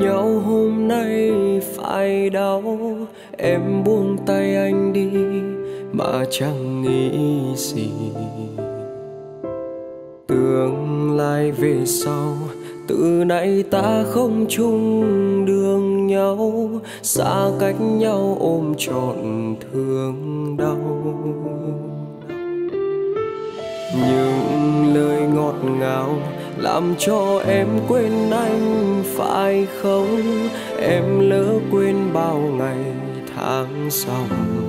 nhau hôm nay phải đau. Em buông tay anh đi mà chẳng nghĩ gì. Tương lai về sau, từ nay ta không chung đường nhau, xa cách nhau ôm trọn thương đau. Những lời ngọt ngào làm cho em quên anh phải không? Em lỡ quên bao ngày tháng sau,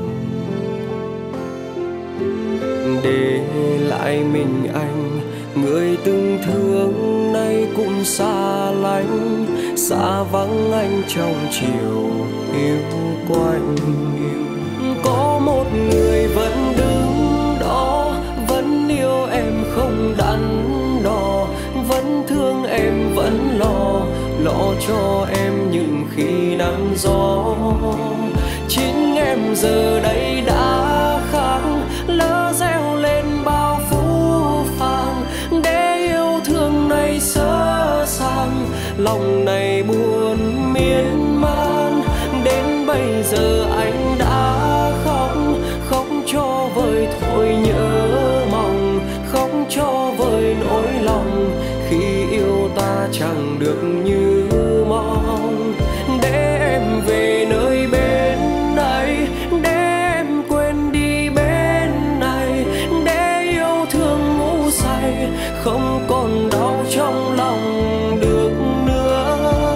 để lại mình anh, người từng thương nay cũng xa lánh, xa vắng anh trong chiều yêu quạnh. Có một người vẫn đứng đó, vẫn yêu em không đắn đo, vẫn thương em vẫn lo cho em những khi nắng gió. Chính em giờ đây đã khác, lỡ gieo lên bao phũ phàng, để yêu thương này sơ sàng, lòng này buồn miên man. Đến bây giờ anh đã khóc, khóc cho vơi thôi nhớ mong, khóc cho vơi nỗi lòng khi yêu ta chẳng được như mong. Để em về nơi bên ấy, để em quên đi bên này, để yêu thương ngủ say không còn đau trong lòng được nữa.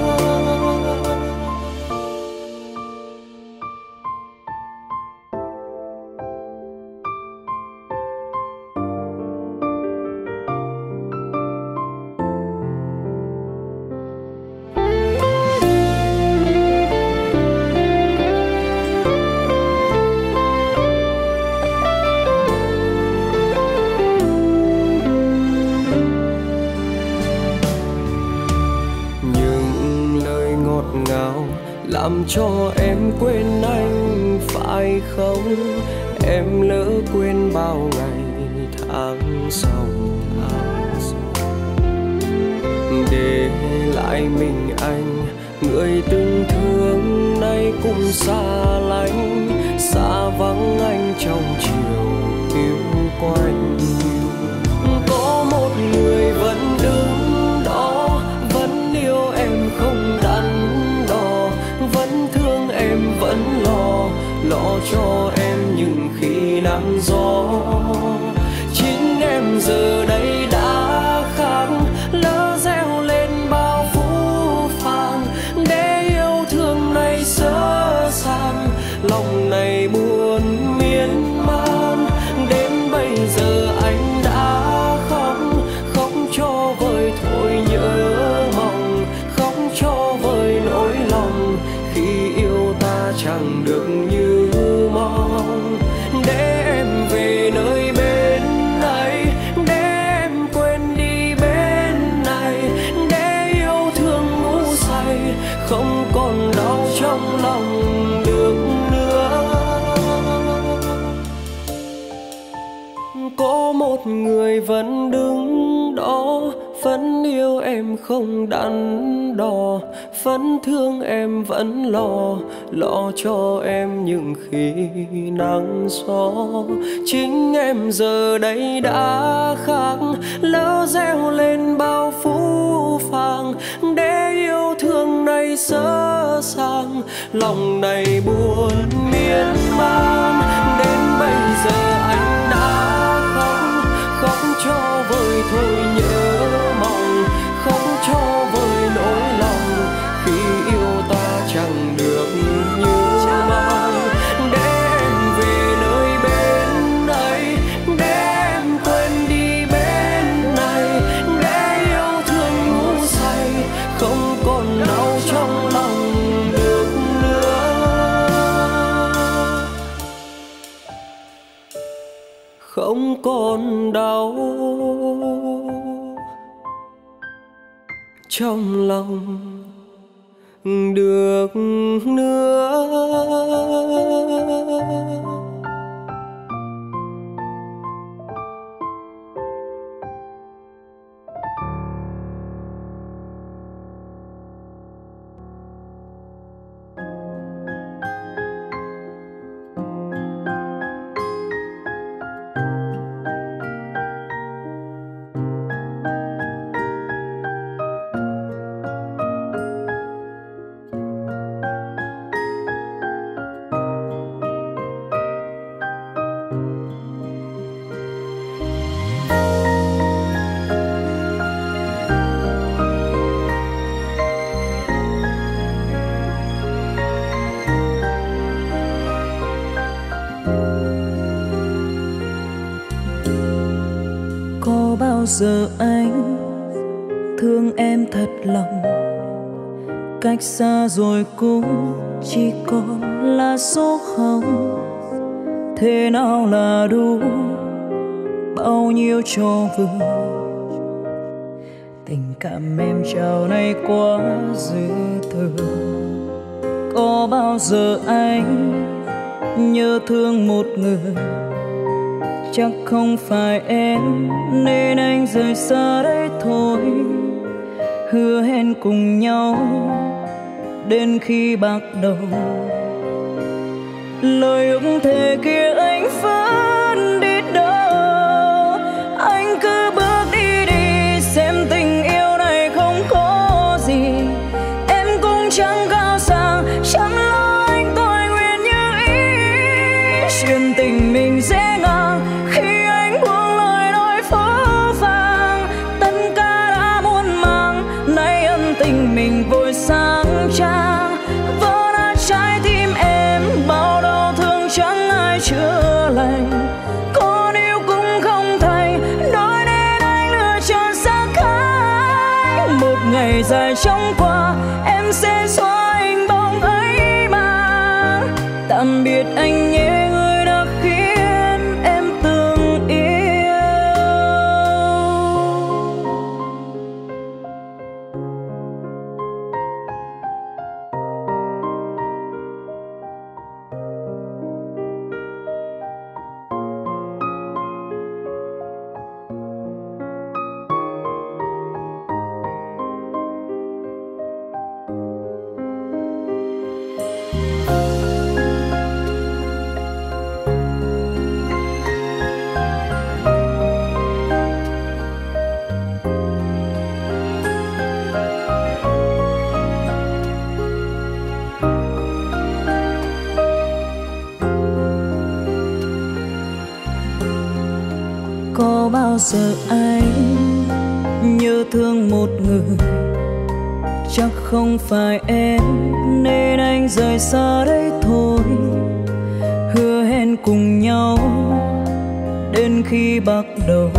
Làm cho em quên anh phải không? Em lỡ quên bao ngày tháng sau, để lại mình anh, người từng thương nay cũng xa lánh, xa vắng anh trong chiều yêu quạnh. Có một người vẫn đứng đó, vẫn yêu em không đắn đo, vẫn thương em vẫn lo cho em những khi nắng gió. Chính em giờ đây đã khác, lỡ gieo lên bao phũ phàng, để yêu thương này sơ sàng, lòng này buồn miên man. Đến bây giờ anh đã khóc, khóc cho vơi thôi nhớ mong, khóc cho vơi nỗi lòng khi yêu ta chẳng được như mong. Để em về nơi bên ấy, để em quên đi bên này, để yêu thương ngủ say không còn đau trong lòng được nữa. Có một người vẫn đứng đó, vẫn yêu em không đắn đo, vẫn thương em vẫn lo cho em những khi nắng gió. Chính em giờ đây đã khác, lỡ gieo lên bao phũ phàng, để yêu thương này sơ sàng, lòng này buồn miên man. Đến bây giờ anh đã khóc, khóc cho vơi thôi nhớ mong, khóc cho vơi nỗi lòng khi yêu ta chẳng được như mong. Để em về nơi bên ấy, để em quên đi bên này, để yêu thương ngủ say không còn đau trong lòng được nữa. Không còn đau trong lòng được nữa. giờ anh thương em thật lòng, cách xa rồi cũng chỉ còn là số không. Thế nào là đủ, bao nhiêu cho vừa. Tình cảm em trao này quá dư thừa. Có bao giờ anh nhớ thương một người, chắc không phải em nên anh rời xa đây thôi. Hứa hẹn cùng nhau đến khi bạc đầu, lời ước thề kia anh vẫn đi đâu. Anh cứ bước đi đi, xem tình yêu này không có gì. Em cũng chẳng cao sang, chẳng lo anh tôi nguyện như ý. Chuyện tình mình dễ ngang khi anh buông lời nói phũ phàng. Tất cả đã muôn màng, nay ân tình mình vội sáng trang. Vỡ nát trái tim em, bao đau thương chẳng ai chữa lành. Còn yêu cũng không thành, nói nên anh lựa chọn xa cách. Một ngày dài chóng qua, em sẽ xóa hình bóng ấy mà. Tạm biệt anh nhé, người đã khiến em từng yêu. Có bao giờ anh nhớ thương một người, chắc không phải em nên anh rời xa đây thôi. Hứa hẹn cùng nhau đến khi bạc đầu,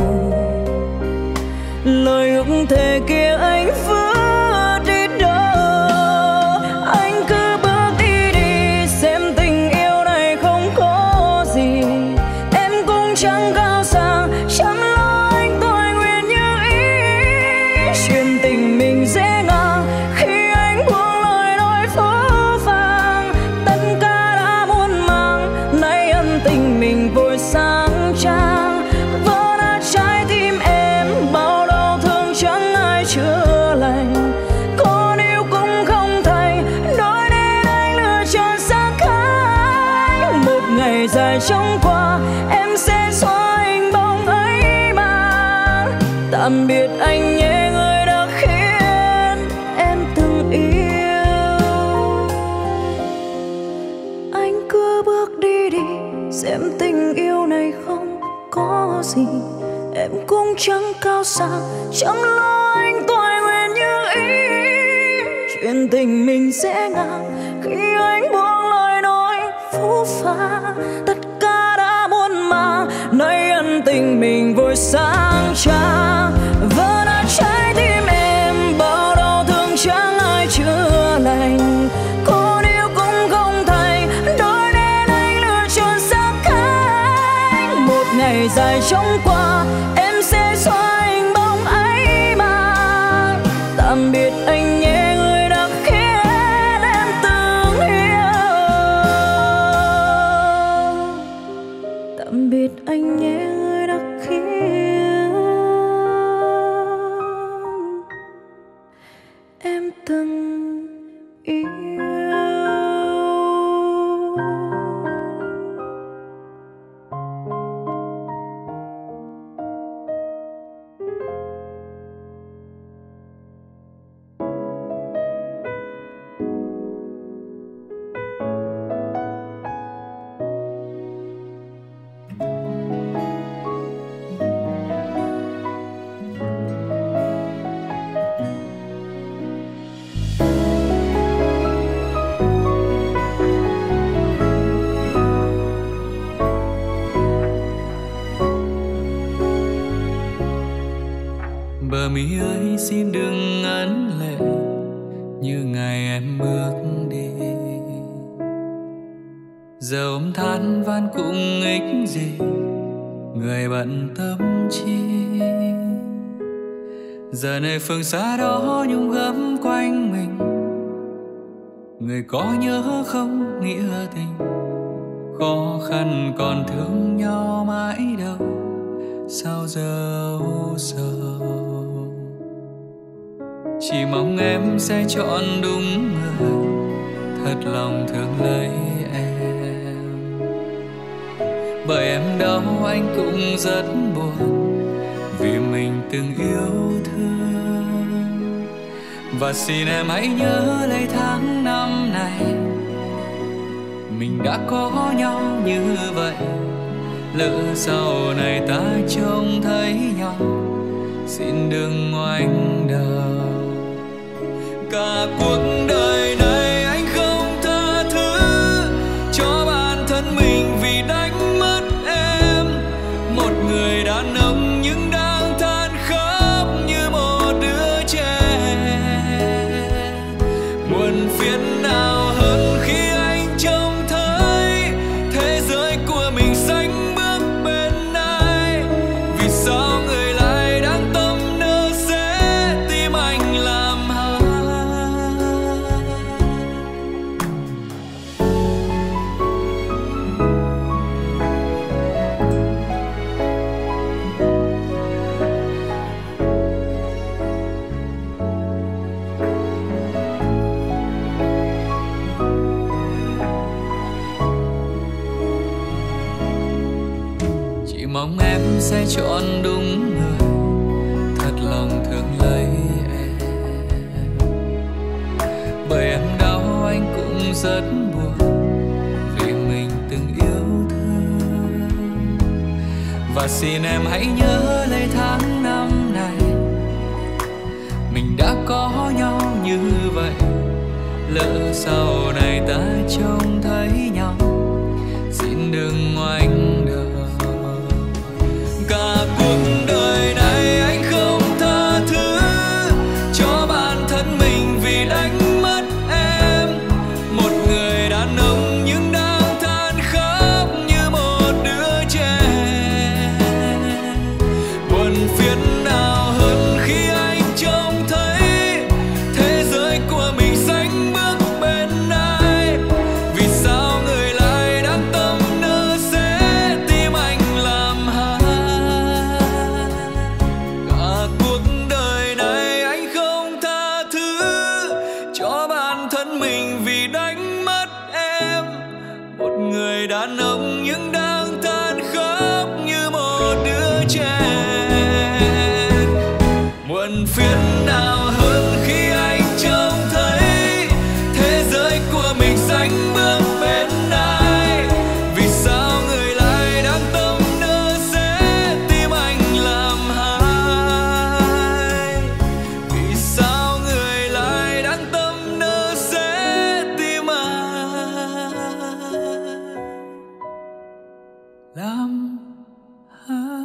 lời ước thề kia anh vẫn đi đâu. Anh cứ bước đi đi, xem tình yêu này không có gì. Em cũng chẳng cao sang, chẳng lo anh tôi nguyện như ý. Chuyện tình mình dễ ngang khi anh buông lời nói phũ phàng. Tất cả đã muôn màng, nay ân tình mình vội sáng trang. Vỡ nát trái tim em, bao đau thương chẳng ai chữa lành. Còn yêu cũng không thành, nói nên anh lựa chọn xa cách. Một ngày dài chóng qua, em sẽ xóa hình bóng ấy mà. Tạm biệt anh nhé, người đã khiến em từng yêu. Anh cứ bước đi đi, xem tình yêu này không có gì. Em cũng chẳng cao sang, chẳng lo anh tôi nguyện như ý. Chuyện tình mình sẽ ngang khi anh buông lời nói phũ phàng. Tất cả đã muôn màng, nay ân tình mình vội sáng trang. Vỡ nát trái tim em, bao đau thương chẳng ai chữa lành. Còn yêu cũng không thành, nói nên anh lựa chọn xa cách. Một ngày dài chóng qua, em sẽ xóa hình bóng ấy mà. Tạm biệt anh nhé, người đã khiến em từng yêu. Tạm biệt anh nhé, người đã khiến em từng yêu. xin đừng ấn lệ như ngày em bước đi. Giờ ôm than van cũng ích gì, người bận tâm chi. Giờ này phương xa đó nhung gấm quanh mình, người có nhớ không nghĩa tình. Khó khăn còn thương nhau mãi đâu, sao giờ u sầu. Chỉ mong em sẽ chọn đúng người, thật lòng thương lấy em. Bởi em đau anh cũng rất buồn, vì mình từng yêu thương. Và xin em hãy nhớ lấy tháng năm này, mình đã có nhau như vậy. Lỡ sau này ta trông thấy nhau, xin đừng ngoảnh đầu. Cả cuộc đời này anh không tha thứ cho bản thân mình vì đánh mất em. Một người đàn ông nhưng đang than khóc như một đứa trẻ. Buồn phiền nào hơn khi anh trông thấy thế giới của mình sánh bước bên ai. Vì sao người lại đang tâm nỡ sẽ tim anh làm hại. Chỉ mong em sẽ chọn đúng người, thật lòng thương lấy em. Bởi em đau anh cũng rất buồn, vì mình từng yêu thương. Và xin em hãy nhớ lấy tháng năm này, mình đã có nhau như vậy. Lỡ sau này ta trông thấy nhau, xin đừng ngoảnh đầu. Cả cuộc đời này anh không tha thứ cho bản thân mình vì đánh mất em. Một người đàn ông nhưng đang than khóc như một đứa trẻ. Buồn phiền nào hơn khi anh trông thấy thế giới của mình sánh bước bên ai. Vì sao người lại đang tâm nỡ sẽ tim anh làm hại. Cả cuộc đời này anh không tha thứ cho bản thân mình vì đánh mất em. Một người đàn ông nhưng đang than khóc như một đứa trẻ. Muộn phiền nào hơn khi anh trông thấy thế giới của mình sánh bước bên ai. Vì sao người lại đang tâm nỡ sẽ tim anh làm hại. Vì sao người lại đang tâm nỡ sẽ tim anh làm hại.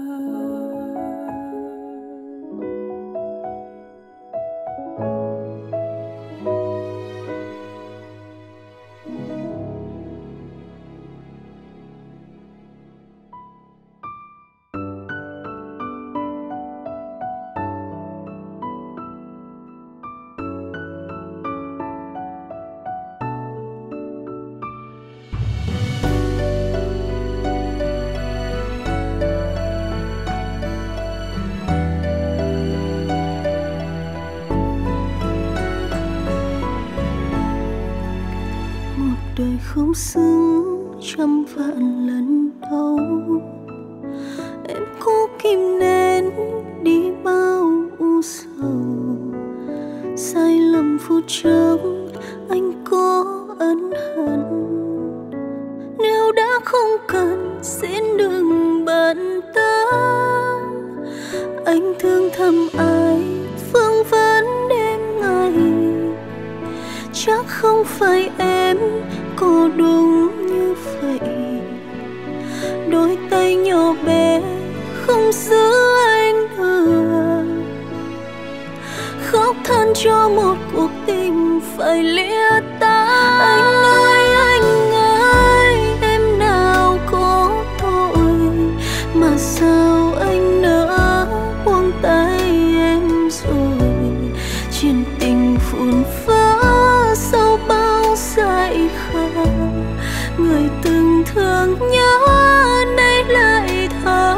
Một đời không xứng trăm vạn lần đâu, em cố kìm nén đi bao u sầu. Sai lầm phút chốc anh có ân hận, nếu đã không cần xin đừng bận tâm. Anh thương thầm ai phương vấn đêm ngày, chắc không phải em có đúng như vậy. Đôi tay nhỏ bé không giữ anh được, cho một cuộc tình phải lìa ta. Anh ơi, em nào có tội mà sao anh nỡ buông tay em rồi. Chuyện tình phun phá sau bao dại khờ, người từng thương nhớ nay lại thở.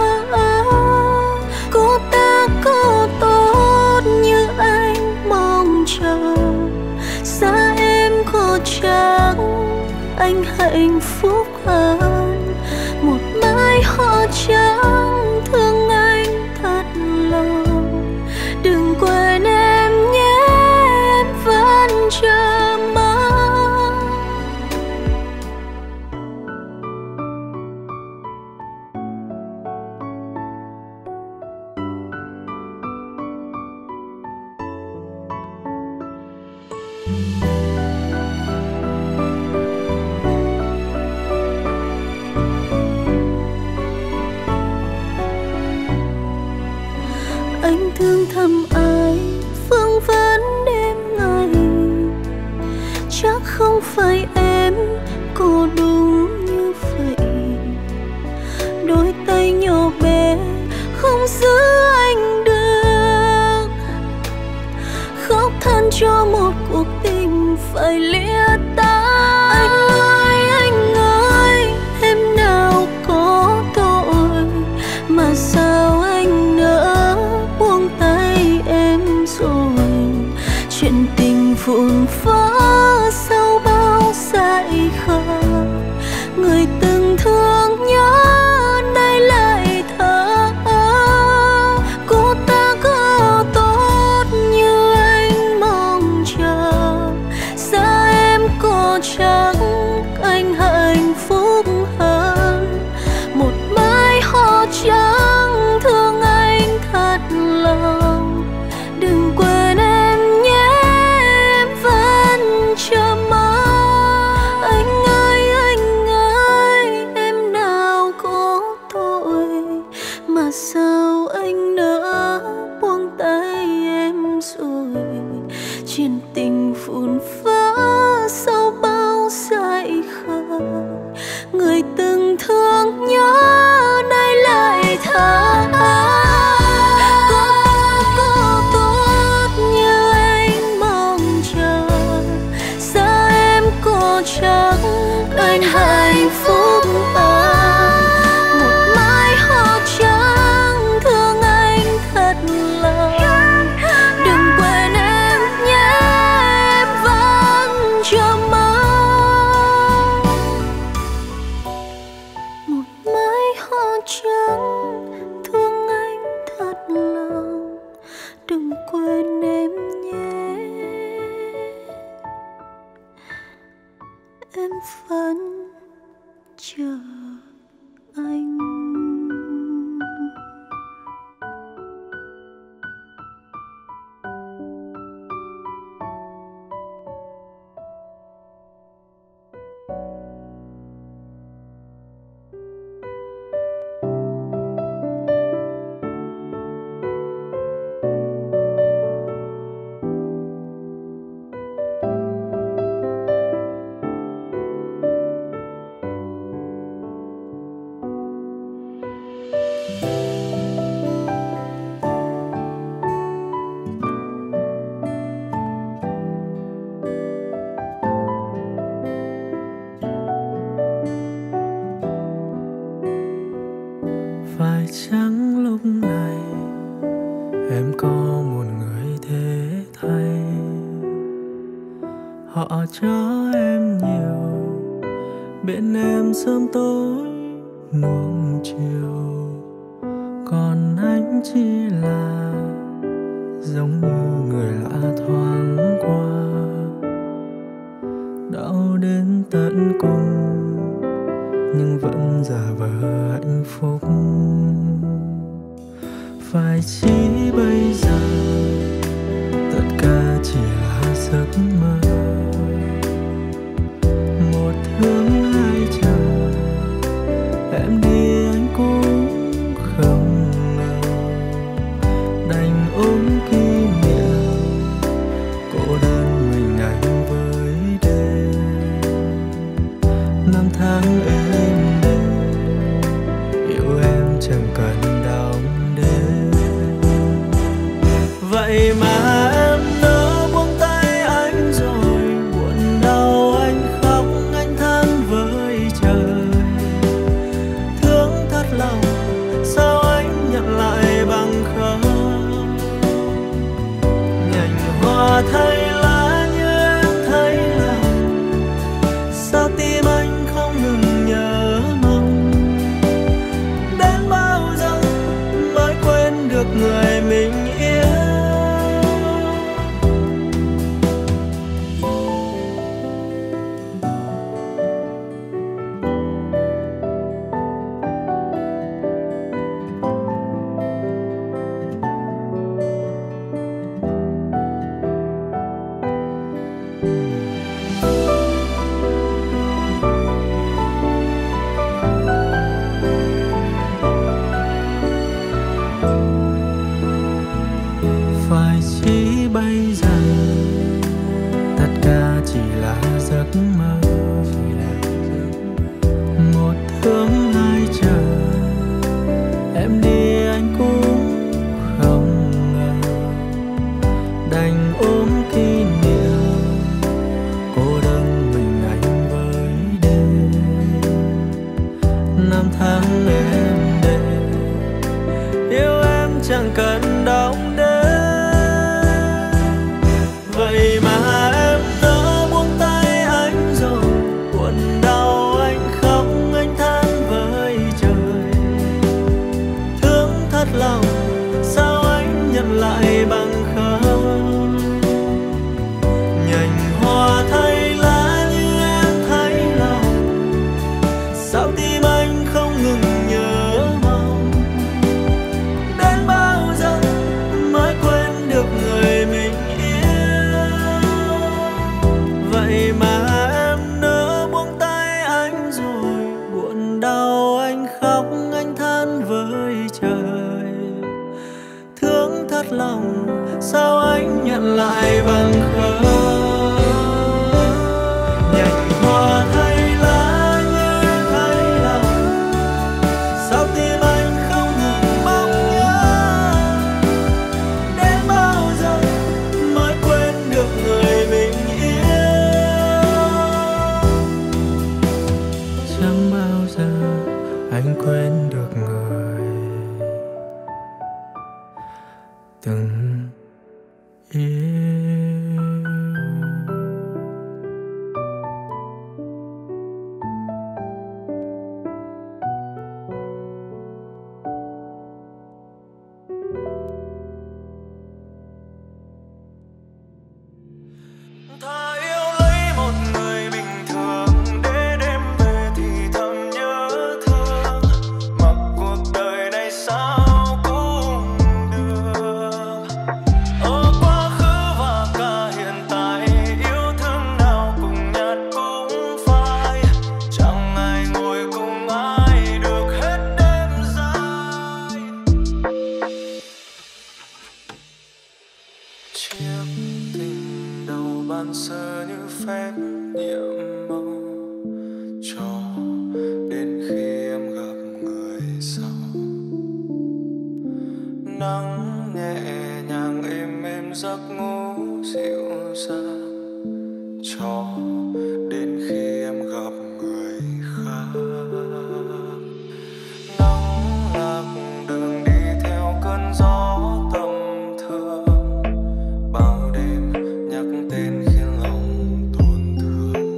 Cô ta có tốt như anh mong chờ, xa em có chắc anh hạnh phúc hơn. Một mai họ trắng thương anh thật lòng, đừng quên em nhé, em vẫn chờ mong. Anh thương thầm ai vương vấn đêm ngày, chắc không phải em cô đúng như vậy. Đôi tay nhỏ bé không giữ anh được, khóc than cho một cuộc tình phải lìa ta. Anh ơi, em nào có tội mà sao anh nỡ buông tay em rồi. Chuyện tình vụn vỡ sau bao dại khờ, người từng thương nhớ nay lại thở. Cô ta có tốt như anh mong chờ, xa em có chắc anh hạnh phúc hơn. Một mai họ trắng thương anh thật lòng, đừng quên em nhé, em vẫn chờ mong. Anh ơi, em nào có tội mà sao anh nỡ buông tay em rồi. Chuyện tình vụn vỡ sau bao dại khờ, người từng thương nhớ nay lại thở. Có tốt như anh mong chờ, xa em có chắc anh hạnh phúc hơn. Một mai họ trắng thương anh thật lòng, đừng quên em nhé, em vẫn chờ mong. Một mai họ trắng thương anh thật lòng, đừng quên em nhé, em vẫn chờ anh. Phải chăng lúc này em có một người thế thay, họ cho em nhiều, bên em sớm tối nuông chiều, còn anh chỉ là giống như người lạ thoáng qua, đau đến tận cùng nhưng vẫn giả vờ hạnh phúc. Phải chỉ bây giờ tất cả chỉ là giấc mơ, một thương hai chờ, em đi anh cũng không ngờ, đành ôm kỷ niệm tháng êm đềm, yêu em chẳng cần đong đếm. Vậy mà em nỡ buông tay anh rồi, buồn đau anh khóc anh than với trời. Thương thật lòng sao anh nhận lại bằng không, nhành hoa thay lá như em thấy lòng, sao tim anh không ngừng nhớ mong. Đến bao giờ mới quên được người mình yêu. Phải chỉ bây giờ tất cả chỉ là giấc mơ, một thương hai chờ. Em đi anh cũng không ngờ, đành ôm kỷ niệm cô đơn mình anh với đêm. Năm tháng êm đềm, yêu em chẳng cần đong đếm. Vậy mà em đã buông tay anh rồi, buồn đau anh khóc anh than với trời. Thương thật lòng sao anh nhận lại bằng không, nhành hoa thay lá như em thấy lòng, sao tim anh không ngừng nhớ mong. Đến bao giờ mới quên được người mình yêu. Vậy mà em nỡ buông tay anh rồi, buồn đau anh khóc anh than với trời. Thương thật lòng sao anh nhận lại bằng không, nhành hoa thay lá như em thấy lòng, sao tim anh không ngừng mong nhớ. Đến bao giờ mới quên được người mình yêu. Chẳng bao giờ anh quên được người từng yêu. Thà yêu lấy một người bình thường, để đêm về thì thầm nhớ thương. Mặc cuộc đời này sao cũng được. Ở quá khứ và cả hiện tại, yêu thương nào cùng nhạt cũng phai. Chẳng ai ngồi cùng ai được hết đêm dài. Chiếc tình đầu ban sơ như phép nhiệm màu, cho đến khi em gặp người sau. Nắng nhẹ nhàng êm êm giấc ngủ dịu dàng, cho đến khi em gặp người khác. Nắng lạc đường đi theo cơn gió tâm thương, bao đêm nhắc tên khiến lòng tổn thương.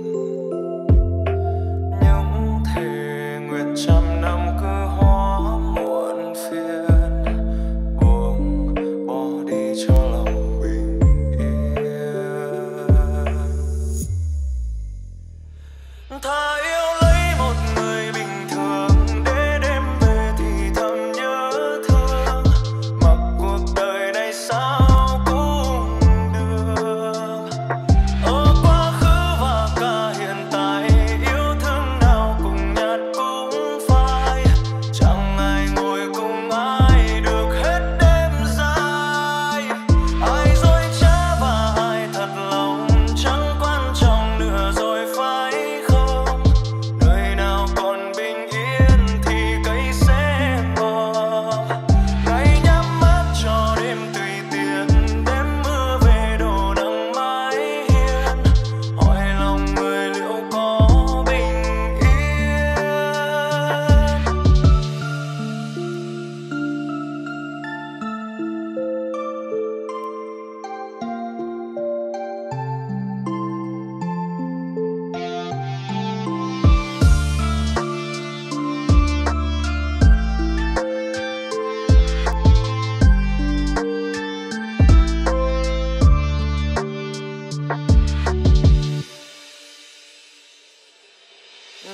Những thề nguyện trăm năm cứ hóa muộn phiền, buông bỏ đi cho lòng bình yên.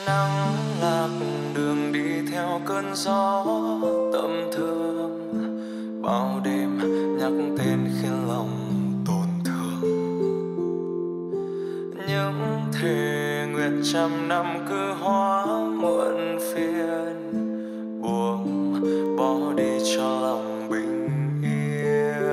nắng lạc đường đi theo cơn gió tầm thường, bao đêm nhắc tên khiến lòng tổn thương. Những thề nguyện trăm năm cứ hóa muộn phiền, buông bỏ đi cho lòng bình yên.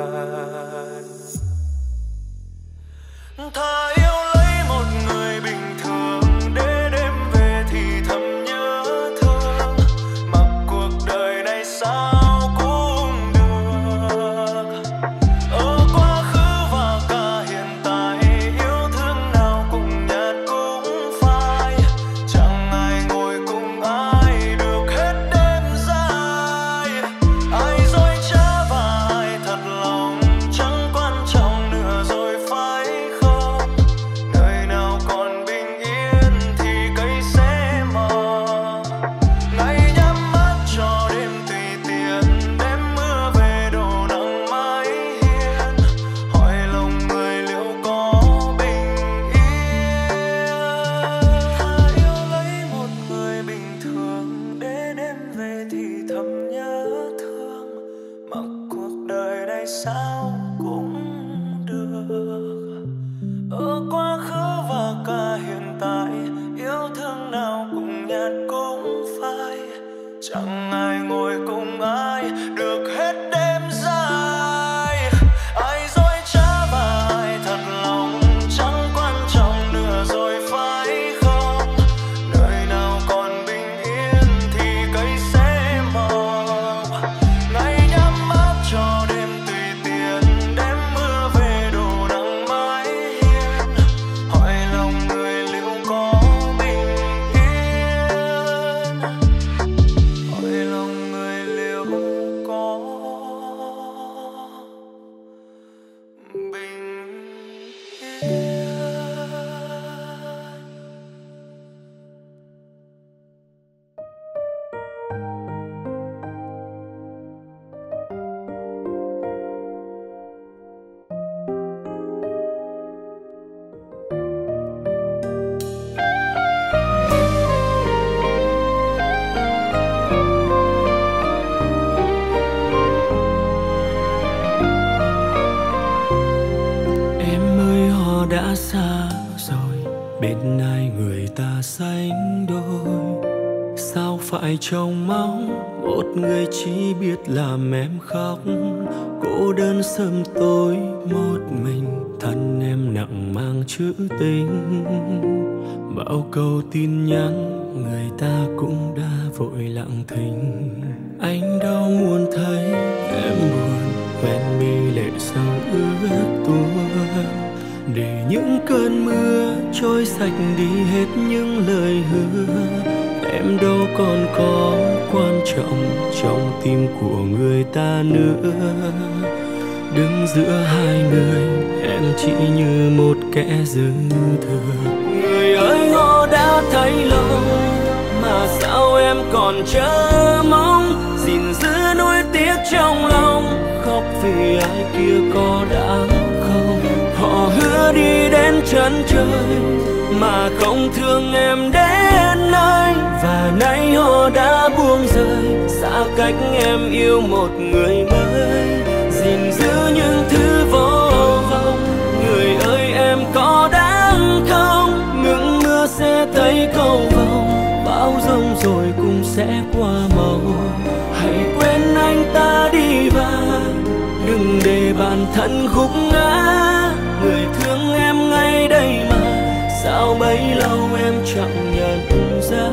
Thà yêu lấy một người bình thường để đêm về thì thầm nhớ thương, mặc cuộc đời này sao cũng được. Ở quá khứ và cả hiện tại, yêu thương nào cùng nhạt cũng phai, chẳng ai ngồi cùng ai được hết đêm dài. Ai dối trá và ai thật lòng chẳng quan trọng nữa rồi phải không? Nơi nào còn bình yên thì cây sẽ mọc. Ngày nhắm mắt cho đêm tùy tiện, đêm mưa về đổ nắng mái hiên, hỏi lòng người liệu có bình yên. Yêu lấy một người bình thường để đêm về thì thầm nhớ thương, mặc cuộc đời này sao cũng được. Ở quá khứ và cả hiện tại, yêu thương nào cùng nhạt cũng phai, chẳng ai ngồi cùng ai được hết đêm dài. Ai dối trá và ai thật lòng chẳng quan trọng nữa rồi phải không? Nơi nào còn bình yên thì cây sẽ mọc. Ngày nhắm mắt cho đêm tùy tiện, đêm mưa về đổ nắng mái hiên, hỏi lòng người liệu có bình yên, hỏi lòng người liệu có bình yên. Em ơi họ đã xa rồi, bên ai người ta sánh đôi. Sao phải trông mong một người chỉ biết làm em khóc, cô đơn sớm tối một mình, thân em nặng mang chữ tình. Bao câu tin nhắn người ta cũng đã vội lặng thinh. Anh đâu muốn thấy em buồn, quen mi lệ sâu ướt tuôn, để những cơn mưa trôi sạch đi hết những lời hứa. Em đâu còn có quan trọng trong tim của người ta nữa. Đứng giữa hai người em chỉ như một kẻ dư thừa. Người ơi họ đã thấy lâu mà sao em còn chờ mong, gìn giữ nỗi tiếc trong lòng, khóc vì ai kia có đáng không? Họ hứa đi đến chân trời mà không thương em đến nơi, và nay họ đã buông rơi xa cách em yêu một người mới. Gìn giữ những thứ vô vọng, người ơi em có đáng không? Ngừng mưa sẽ thấy cầu vồng, bão giông rồi cũng sẽ qua màu. Hãy quên anh ta đi và đừng để bản thân khúc ngã. Người thương em ngay đây mà sao bấy lâu em chẳng nhận ra.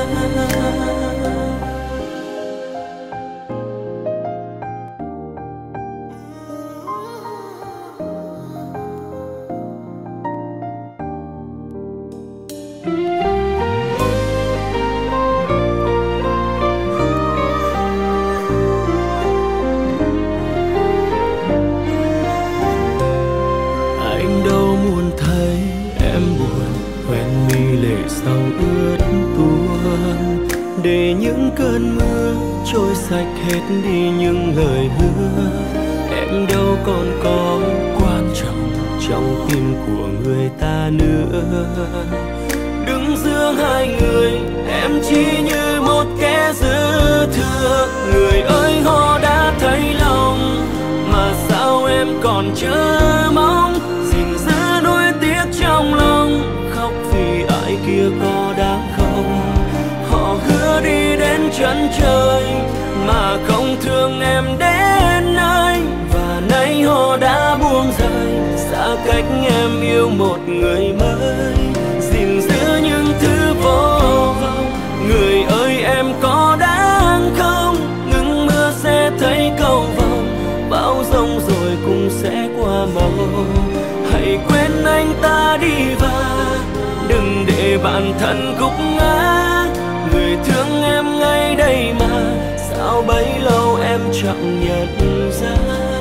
Anh đâu muốn thấy em buồn, quen mi lệ sâu ướt tuôn, để những cơn mưa trôi sạch hết đi những lời hứa. Em đâu còn có quan trọng trong tim của người ta nữa. đứng giữa hai người, em chỉ như một kẻ dư thừa. Người ơi họ đã thấy lòng, mà sao em còn chờ mong, gìn giữ nuối tiếc trong lòng, khóc vì ai kia có đáng không. Họ hứa đi đến chân trời mà không thương em đến nơi, và nay họ đã buông rời, xa cách em yêu một người mới, gìn giữ những thứ vô vọng. Người ơi em có đáng không, ngừng mưa sẽ thấy cầu vồng, bão giông rồi cũng sẽ qua màu. Hãy quên anh ta đi và đừng để bản thân gục ngã. Người thương em ngay đây mà, sao bấy lâu em chẳng nhận ra.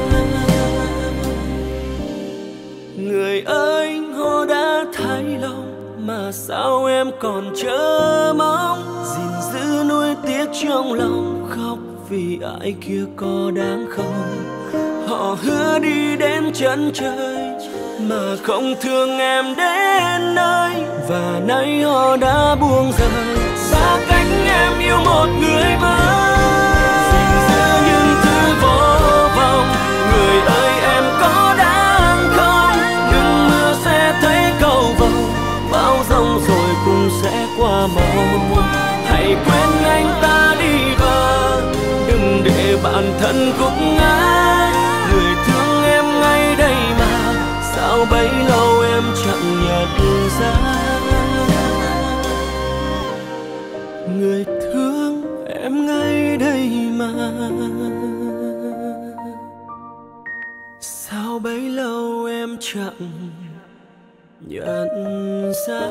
Người ơi họ đã thấy lòng, mà sao em còn chờ mong, gìn giữ nuối tiếc trong lòng, khóc vì ai kia có đáng không. Họ hứa đi đến chân trời mà không thương em đến nơi, và nay họ đã buông rời, xa cách em yêu một người mới, gìn giữ những thứ vô vọng. Người ơi em có đáng không, ngừng mưa sẽ thấy cầu vồng, bão giông rồi cũng sẽ qua màu. Hãy quên anh ta đi và đừng để bản thân gục ngã. Người thương em ngay đây mà, sao bấy lâu em chẳng nhận ra. Người thương em ngay đây mà, sao bấy lâu em chẳng nhận ra.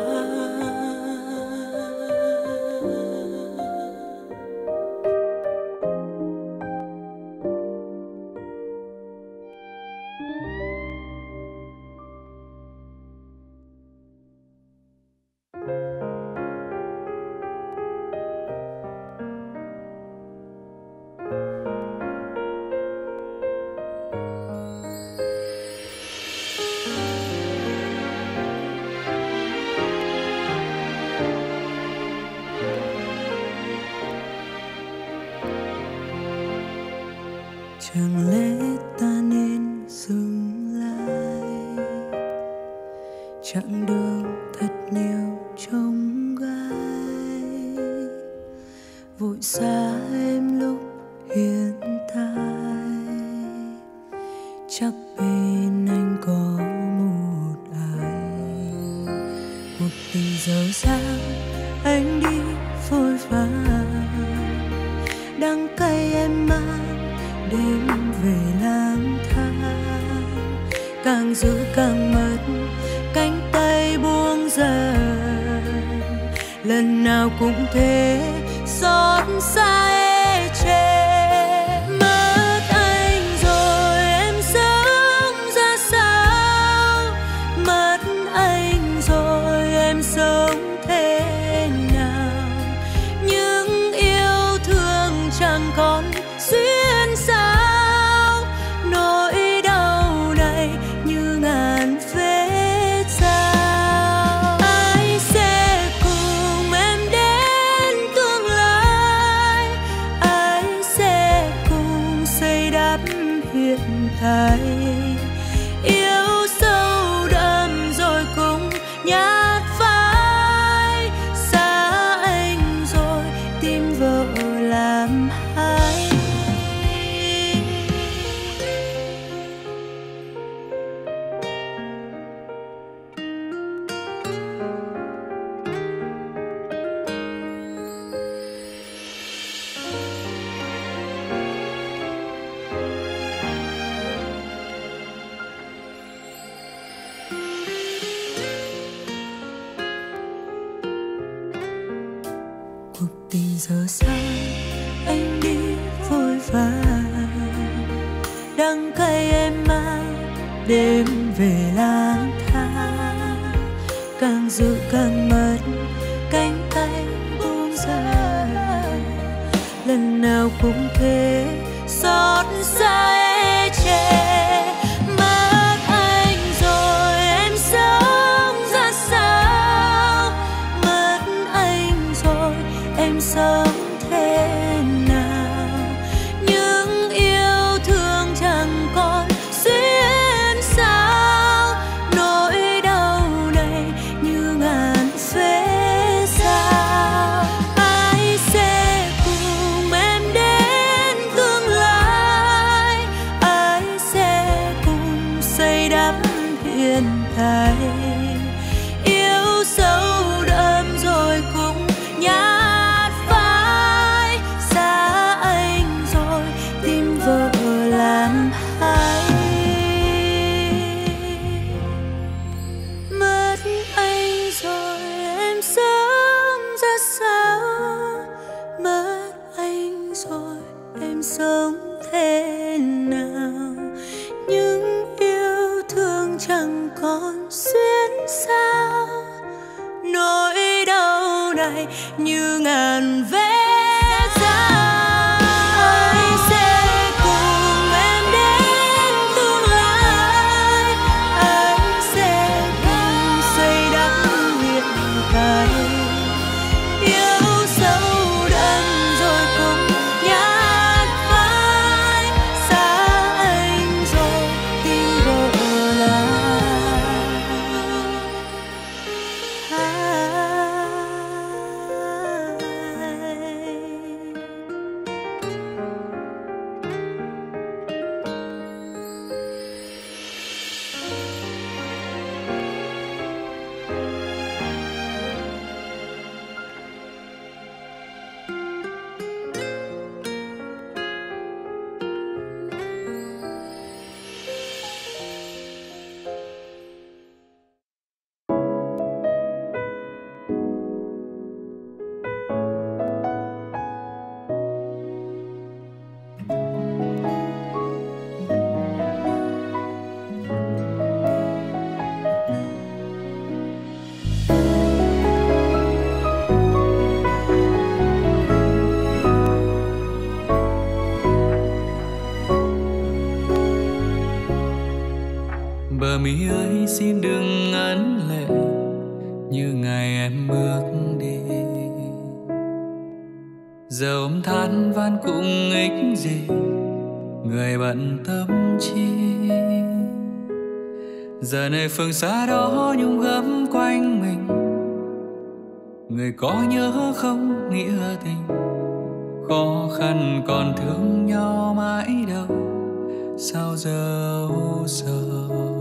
Chẳng lẽ ta nên dừng lại, chặng đường thật nhiều trông gai, vội xa em lúc hiện tại, chắc bên anh có một ai. Một tình dở dang anh đi vội vàng, đắng cay em mang đêm về lang thang, càng giữ càng mất, cánh tay buông dần, lần nào cũng thế xót xa ê chề. Mất anh rồi em sống ra sao, mất anh rồi em sống thế nào, những yêu thương chẳng còn duyên sao, nỗi đau này như ngàn vết dao. Ai sẽ cùng em đến tương lai, ai sẽ cùng xây đắp hiện tại, yêu sâu đậm rồi cùng nhát phai, xa anh rồi tìm vợ làm hai. Cuộc tình dở dang anh đi vội vàng, đắng cay em mang đêm về lang thang, càng giữ càng mất, cánh tay buông dần, lần nào cũng thế xót xa ê chề. Mất anh rồi em sống ra sao, vai như ngàn vết dài. Anh sẽ cùng em đến tương lai, anh sẽ cùng xây đắp hiện tại. Yêu sâu đậm rồi cùng nhát vai, xa anh rồi tim vỡ lại. Bờ mi ơi xin đừng ngấn lệ như ngày em bước đi. Giờ ôm than van cũng ích gì, người bận tâm chi. Giờ này phương xa đó nhung gấm quanh mình, người có nhớ không nghĩa tình. Khó khăn còn thương nhau mãi đâu, sao giờ u sầu.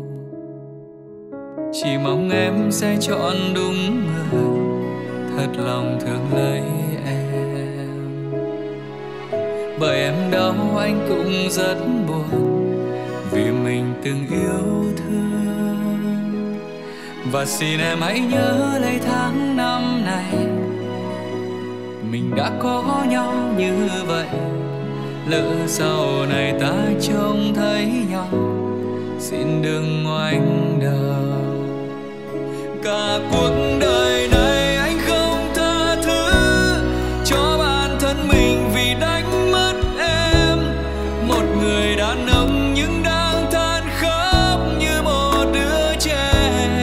Chỉ mong em sẽ chọn đúng người, thật lòng thương lấy em. Bởi em đau anh cũng rất buồn, vì mình từng yêu thương. Và xin em hãy nhớ lấy tháng năm này, mình đã có nhau như vậy. Lỡ sau này ta trông thấy nhau, xin đừng ngoảnh đầu. Cả cuộc đời này anh không tha thứ cho bản thân mình vì đánh mất em. Một người đàn ông nhưng đang than khóc như một đứa trẻ.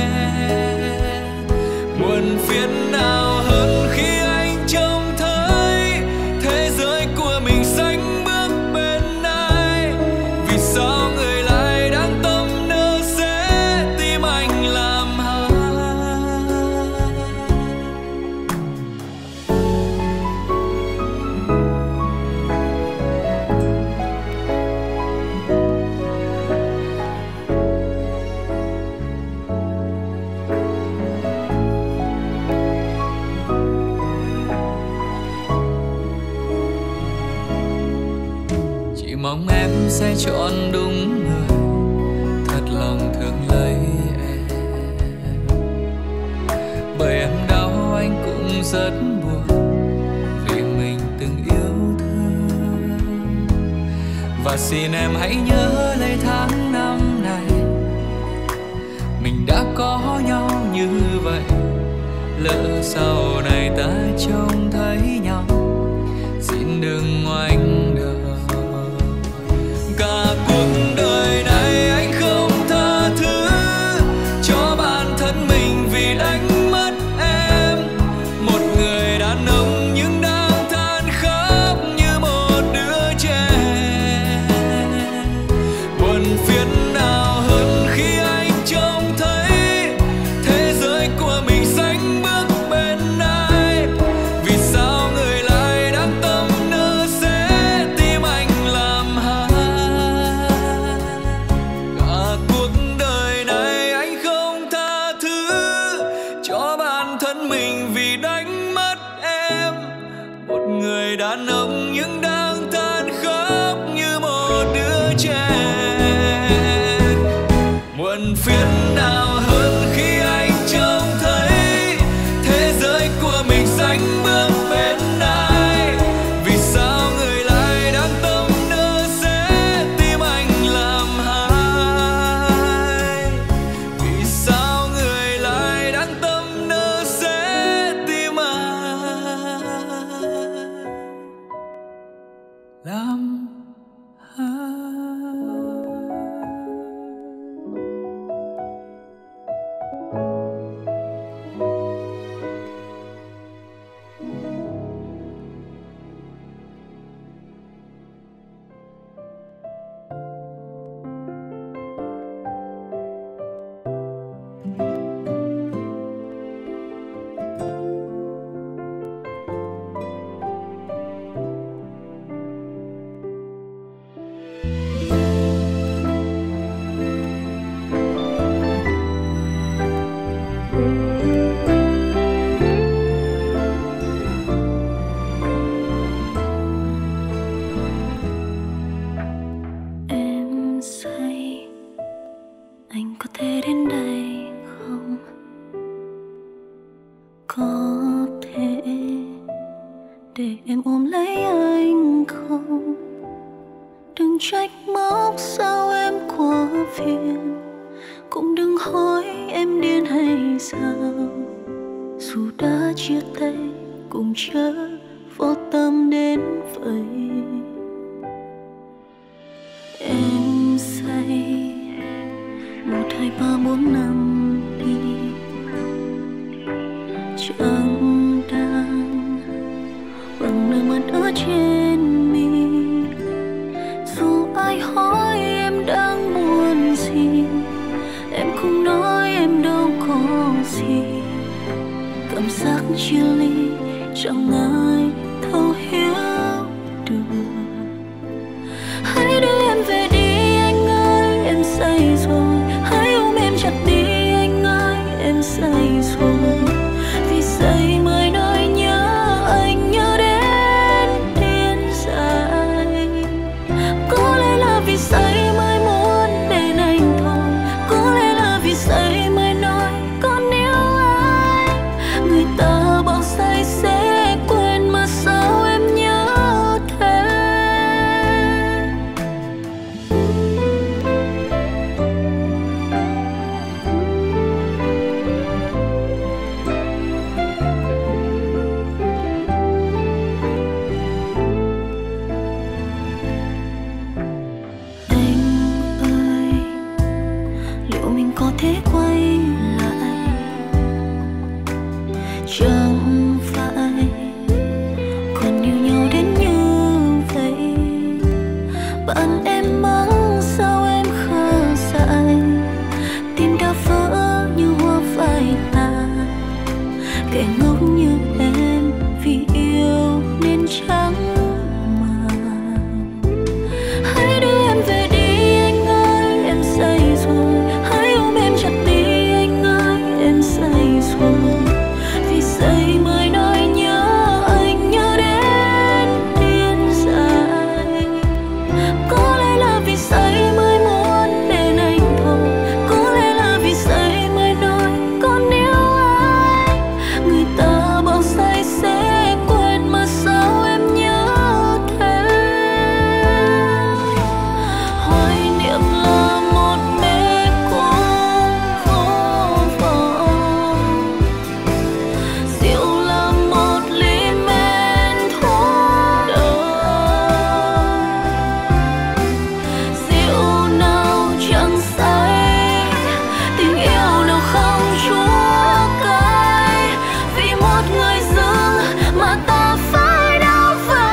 Buồn phiền nào hơn khi anh trông thấy thế giới của mình sánh bước bên ai. Vì sao người lại đang tâm nỡ sẽ tim anh làm hại. Chỉ mong em sẽ chọn đúng người, thật lòng thương lấy em. Bởi em đau anh cũng rất buồn, vì mình từng yêu thương. Và xin em hãy nhớ lấy tháng năm này, mình đã có nhau như vậy. Lỡ sau này ta trông thấy nhau, xin đừng ngoảnh đầu. Cả cuộc đời này anh không tha thứ cho bản thân mình vì đánh mất em. Một người đàn ông nhưng đang than khóc như một đứa trẻ. Buồn phiền nào hơn khi anh trông thấy thế giới của mình sánh bước bên ai. Vì sao người lại đang tâm nỡ sẽ tim anh làm hại. Cả cuộc đời này anh không tha thứ cho bản thân mình vì đánh mất em. Một người đàn ông nhưng đang than khóc như một đứa trẻ. Muộn phiền nào hơn khi anh trông thấy thế giới của mình sánh bước bên ai. Vì sao người lại đang tâm nỡ sẽ tim anh làm hại. Vì sao người lại đang tâm nỡ sẽ tim anh có thể để em ôm lấy anh không? Đừng trách móc sao em quá phiền, cũng đừng hỏi em điên hay sao. Dù đã chia tay cũng chớ vô tâm đến vậy. Em say 1, 2, 3, 4, 5 đi, chẳng đang bằng nước mắt ở trên mi. Dù ai hỏi em đang buồn gì, em không nói em đâu có gì. Cảm giác chia ly chẳng ai thấu hiểu được. Hãy đưa em về đi anh ơi, em say rồi. Hãy ôm em chặt đi anh ơi, em say rồi. Vì say mới nói nhớ anh, nhớ đến điên dại. Có lẽ là vì say mới muốn bên anh thôi. Có lẽ là vì say mới nói còn yêu anh. Người ta bảo say sẽ quên mà sao em nhớ thế. Anh ơi, liệu mình có thể quay lại? Chẳng phải còn yêu nhau đến như vậy. Bạn em mắng sao em khờ dại, tim đã vỡ như hoa phai tàn. Kẻ ngốc như em vì yêu nên chẳng màng. Hãy đưa em về đi anh ơi, em say rồi. Hãy ôm em chặt đi anh ơi, em say rồi. Vì say mới nói nhớ anh, nhớ đến điên dại. Có lẽ là vì say mới muốn bên anh thôi. Có lẽ là vì say mới nói còn yêu anh. Người ta bảo say sẽ quên mà sao em nhớ thế. Hoài niệm là một mê cung vô vọng, rượu là một ly men thuốc độc. Rượu nào chẳng say, tình yêu nào không chúa cay. Vì một người dưng mà ta phải đau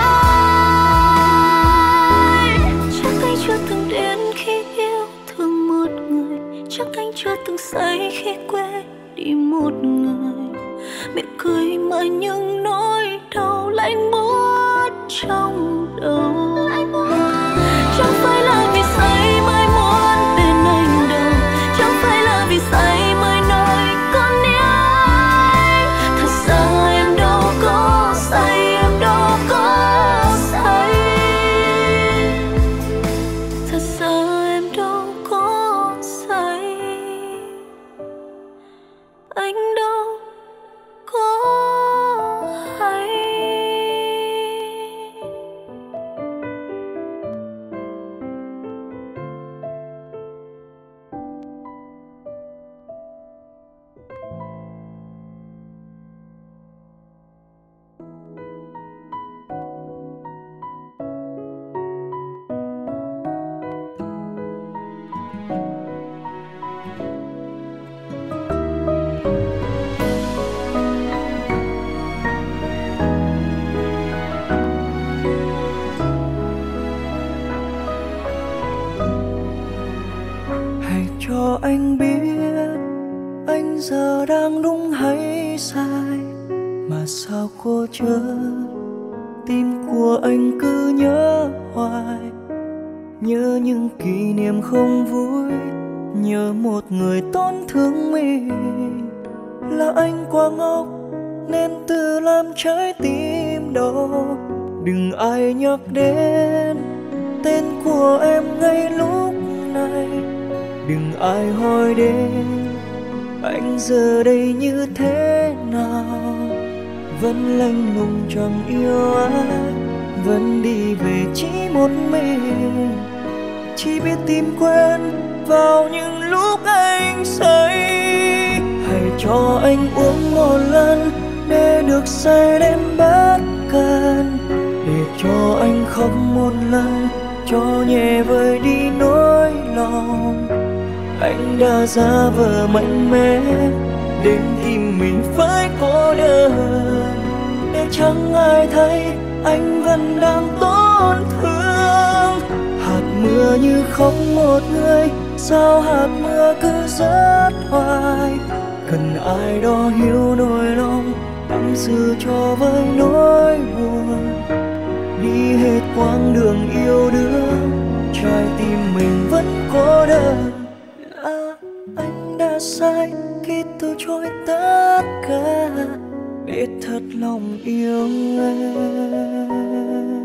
vai. Chắc anh chưa từng đến khi yêu thương một người. Chắc anh chưa từng say khi quên đi một người. Miệng cười mà những nỗi đau lạnh buốt trong đầu. Chẳng phải là vì say mới muốn bên anh đâu. Chẳng phải là vì say mới nói còn yêu anh. Thật ra em đâu có say, em đâu có say. Thật ra em đâu có say, anh đâu có hay. Hãy cho anh biết anh giờ đang đúng hay sai. Mà sao cô chớ tim của anh cứ nhớ hoài. Nhớ những kỷ niệm không vui, nhớ một người tổn thương mình. Là anh quá ngốc nên tự làm trái tim đau. Đừng ai nhắc đến tên của em ngay lúc này. Đừng ai hỏi đến anh giờ đây như thế nào. vẫn lạnh lùng chẳng yêu ai, vẫn đi về chỉ một mình, chỉ biết tìm quên vào những lúc anh say. Hãy cho anh uống một lần để được say đến bất cần, để cho anh khóc một lần cho nhẹ vơi đi nỗi lòng. Anh đã giả vờ mạnh mẽ đến tim mình phải cô đơn, để chẳng ai thấy anh vẫn đang tổn thương. Hạt mưa như khóc một người, sao hạt mưa cứ rớt hoài. Cần ai đó hiểu nỗi lòng, tâm sự cho với nỗi buồn. Đi hết quãng đường yêu đương, trái tim mình vẫn cô đơn. Là anh đã sai khi từ chối tất cả để thật lòng yêu em.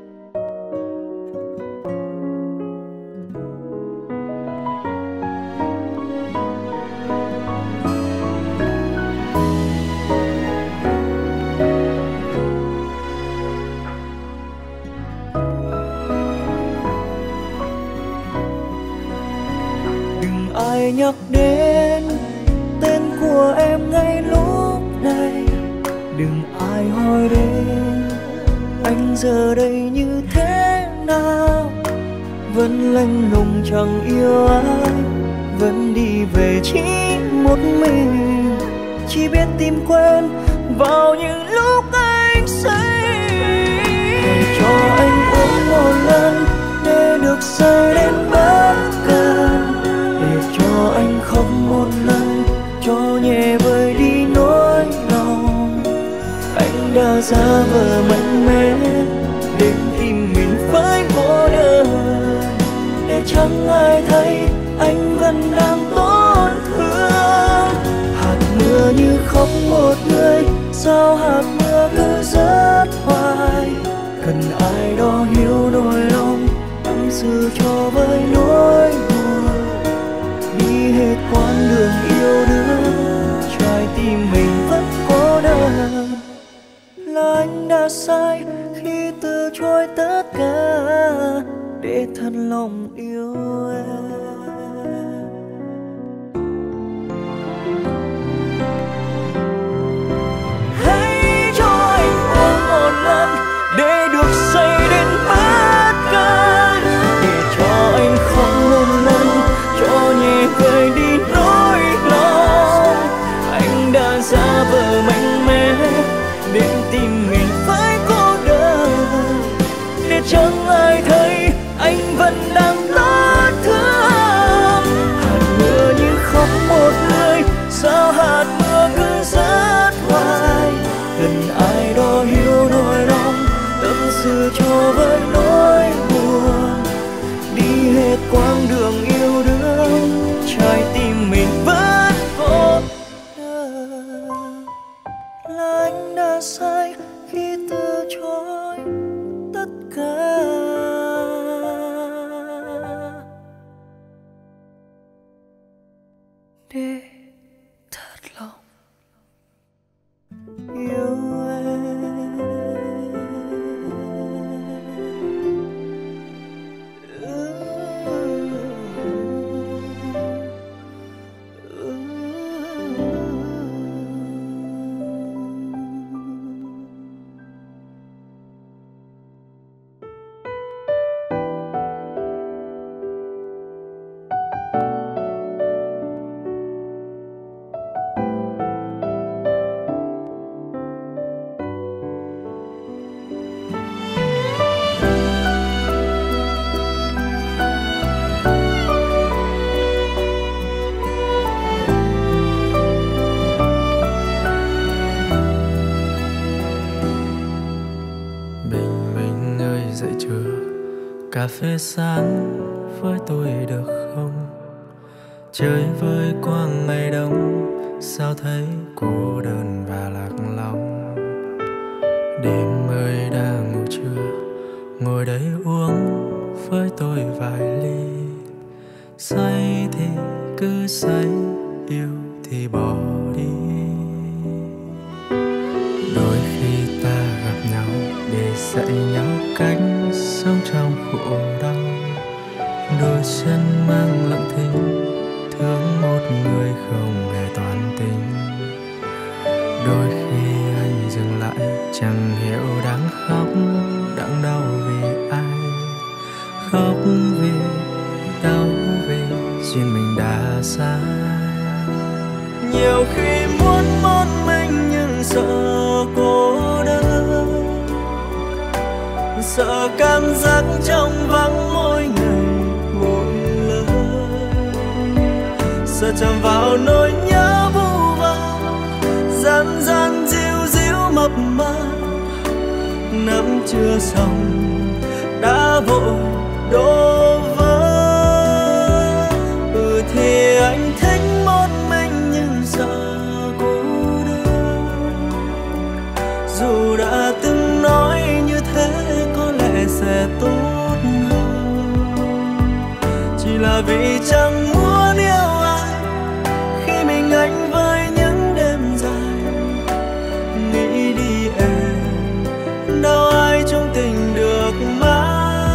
Ai nhắc đến tên của em ngay lúc này, đừng ai hỏi đến anh giờ đây như thế nào. Vẫn lạnh lùng chẳng yêu ai, vẫn đi về chỉ một mình, chỉ biết tìm quên vào những lúc anh say. Hãy cho anh uống một lần để được say đến bất cần, để cho anh khóc một lần cho nhẹ vơi đi nỗi lòng. Anh đã giả vờ mạnh mẽ đến tim mình phải cô đơn, để chẳng ai thấy anh vẫn đang tổn thương. Hạt mưa như khóc một người, sao hạt mưa cứ rớt hoài. Cần ai đó hiểu nỗi lòng, tâm sự cho với nỗi buồn. Đi hết quãng đường yêu đương, trái tim mình vẫn cô đơn. Là anh đã sai khi từ chối tất cả để thật lòng yêu em. Hãy cho anh uống một lần để được say đến bất cần, để cho anh khóc một lần cho nhẹ vơi đi nỗi lòng. Anh đã giả vờ mạnh mẽ đến tim mình phải cô đơn, để chẳng ai thấy anh vẫn đang tổn thương. Hạt mưa như khóc một người, sao hạt mưa cứ rớt hoài. Cần ai đó hiểu nỗi lòng, tâm sự cho với nỗi buồn. Đi hết quãng đường yêu đương, trái tim mình vẫn cô đơn. Là anh đã sai khi từ chối tất cả để thật lòng yêu cà phê sáng với tôi được không? Chơi với quãng ngày đông, sao thấy cô đơn và lạc lòng. Đêm ơi đã ngủ chưa, ngồi đây uống với tôi vài ly. Say thì cứ say, yêu thì bỏ đi. Đôi để dạy nhau cách sống trong khổ đau. Đôi chân mang lặng thinh, thương một người không hề toàn tình. Đôi khi anh dừng lại, chẳng hiểu đáng khóc, đáng đau vì ai. Khóc vì đau vì duyên mình đã xa. Nhiều khi muốn một mình nhưng sợ cô đơn, sợ cảm giác trong vắng mỗi ngày mỗi lời, sợ chạm vào nỗi nhớ vu vơ, gian gian díu díu mập mờ. Nắm chưa xong đã vội đổ vỡ. Thì anh thích một mình nhưng sợ cô đơn. Dù đã từng nói như thế có lẽ sẽ tốt hơn, chỉ là vì chẳng muốn yêu ai khi mình anh với những đêm dài. Nghĩ đi em, đâu ai trong tình được mãi.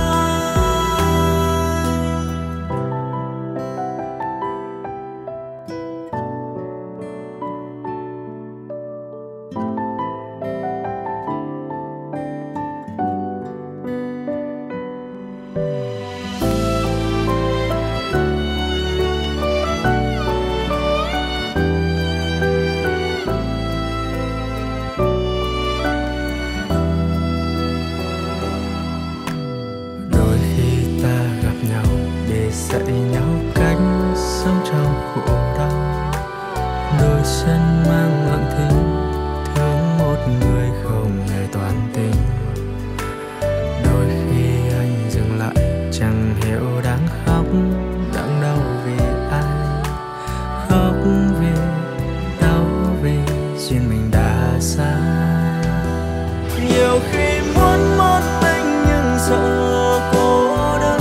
Dạy nhau cách sống trong khổ đau. Đôi chân mang lặng thinh, thương một người không hề toàn tình. Đôi khi anh dừng lại, chẳng hiểu đáng khóc, đáng đau vì ai. Khóc vì đau vì duyên mình đã xa. Nhiều khi muốn một mình nhưng sợ cô đơn,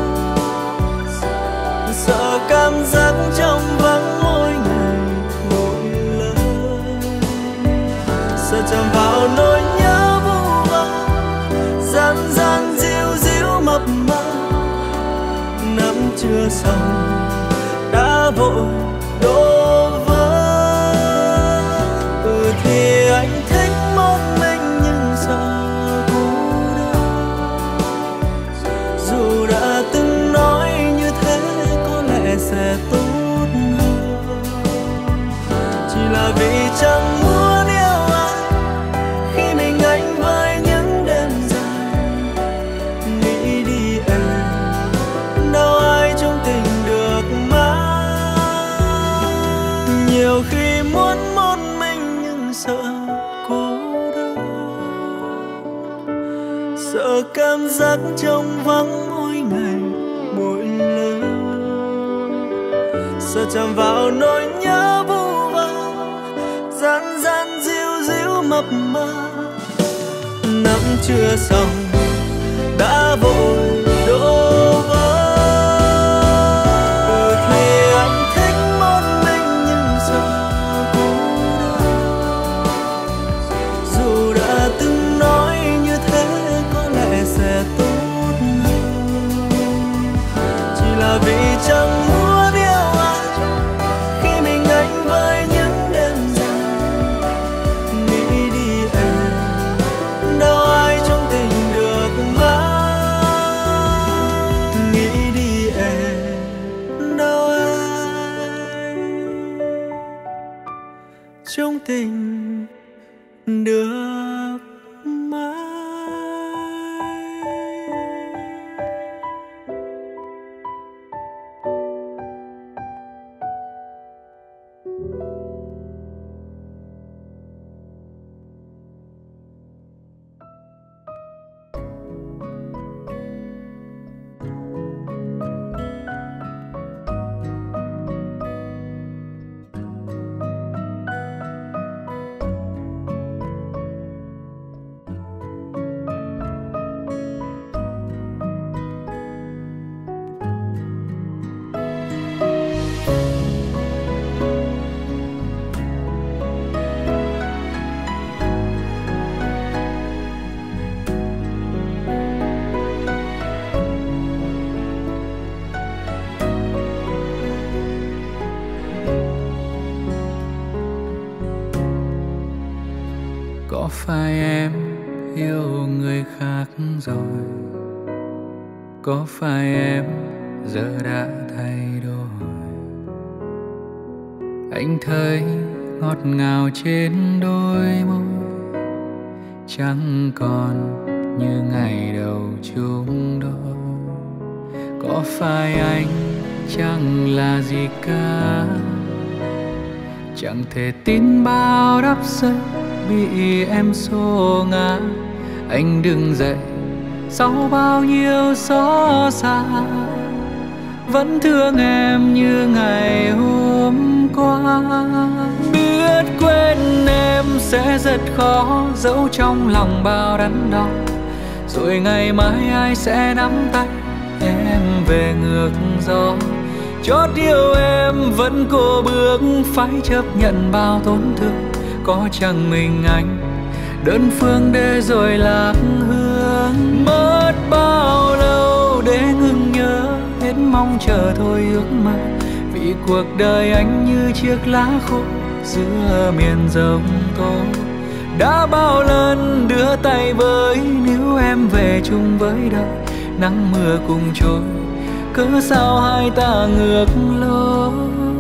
sợ cảm giác trong vắng mỗi ngày mỗi lời, sợ chạm vào nỗi nhớ vu vơ, gian gian díu díu mập mờ. Nắm chưa xong đã vội đổ vỡ. Thì anh thích một mình nhưng sợ cô đơn. Dù đã từng nói như thế có lẽ sẽ tốt hơn, chỉ là vì chẳng muốn yêu ai khi mình anh với những đêm dài. Nghĩ đi em, đâu ai trong tình được mãi. Nhiều khi muốn một mình nhưng sợ cô đơn, sợ cảm giác trong vắng mỗi ngày mỗi lời, sợ chạm vào nỗi nhớ vu vơ, gian gian díu díu mập mờ. Nắm chưa xong đã vội đổ vỡ. Thì anh thích một mình nhưng sợ cô đơn. Dù đã từng nói như thế có lẽ sẽ tốt hơn, chỉ là vì chẳng muốn yêu ai khi mình anh với những đêm dài. Nghĩ đi em, đâu ai trong tình được mãi. Nghĩ đi em, đâu ai trong tình được mãi. Có phải em yêu người khác rồi? Có phải em giờ đã thay đổi? Anh thấy ngọt ngào trên đôi môi, chẳng còn như ngày đầu chung đôi. Có phải anh chẳng là gì cả, chẳng thể tin bao đắp giấy bị em xô ngã. Anh đứng dậy sau bao nhiêu xót xa, vẫn thương em như ngày hôm qua. Biết quên em sẽ rất khó, giấu trong lòng bao đắn đo. Rồi ngày mai ai sẽ nắm tay em về ngược gió. Chót yêu em vẫn cố bước, phải chấp nhận bao tổn thương. Có chẳng mình anh đơn phương để rồi lạc hương. Mất bao lâu để ngừng nhớ, hết mong chờ thôi ước mơ. Vì cuộc đời anh như chiếc lá khô giữa miền giông tố. Đã bao lần đưa tay với, níu em về chung với đời. Nắng mưa cùng trôi, cớ sao hai ta ngược lối.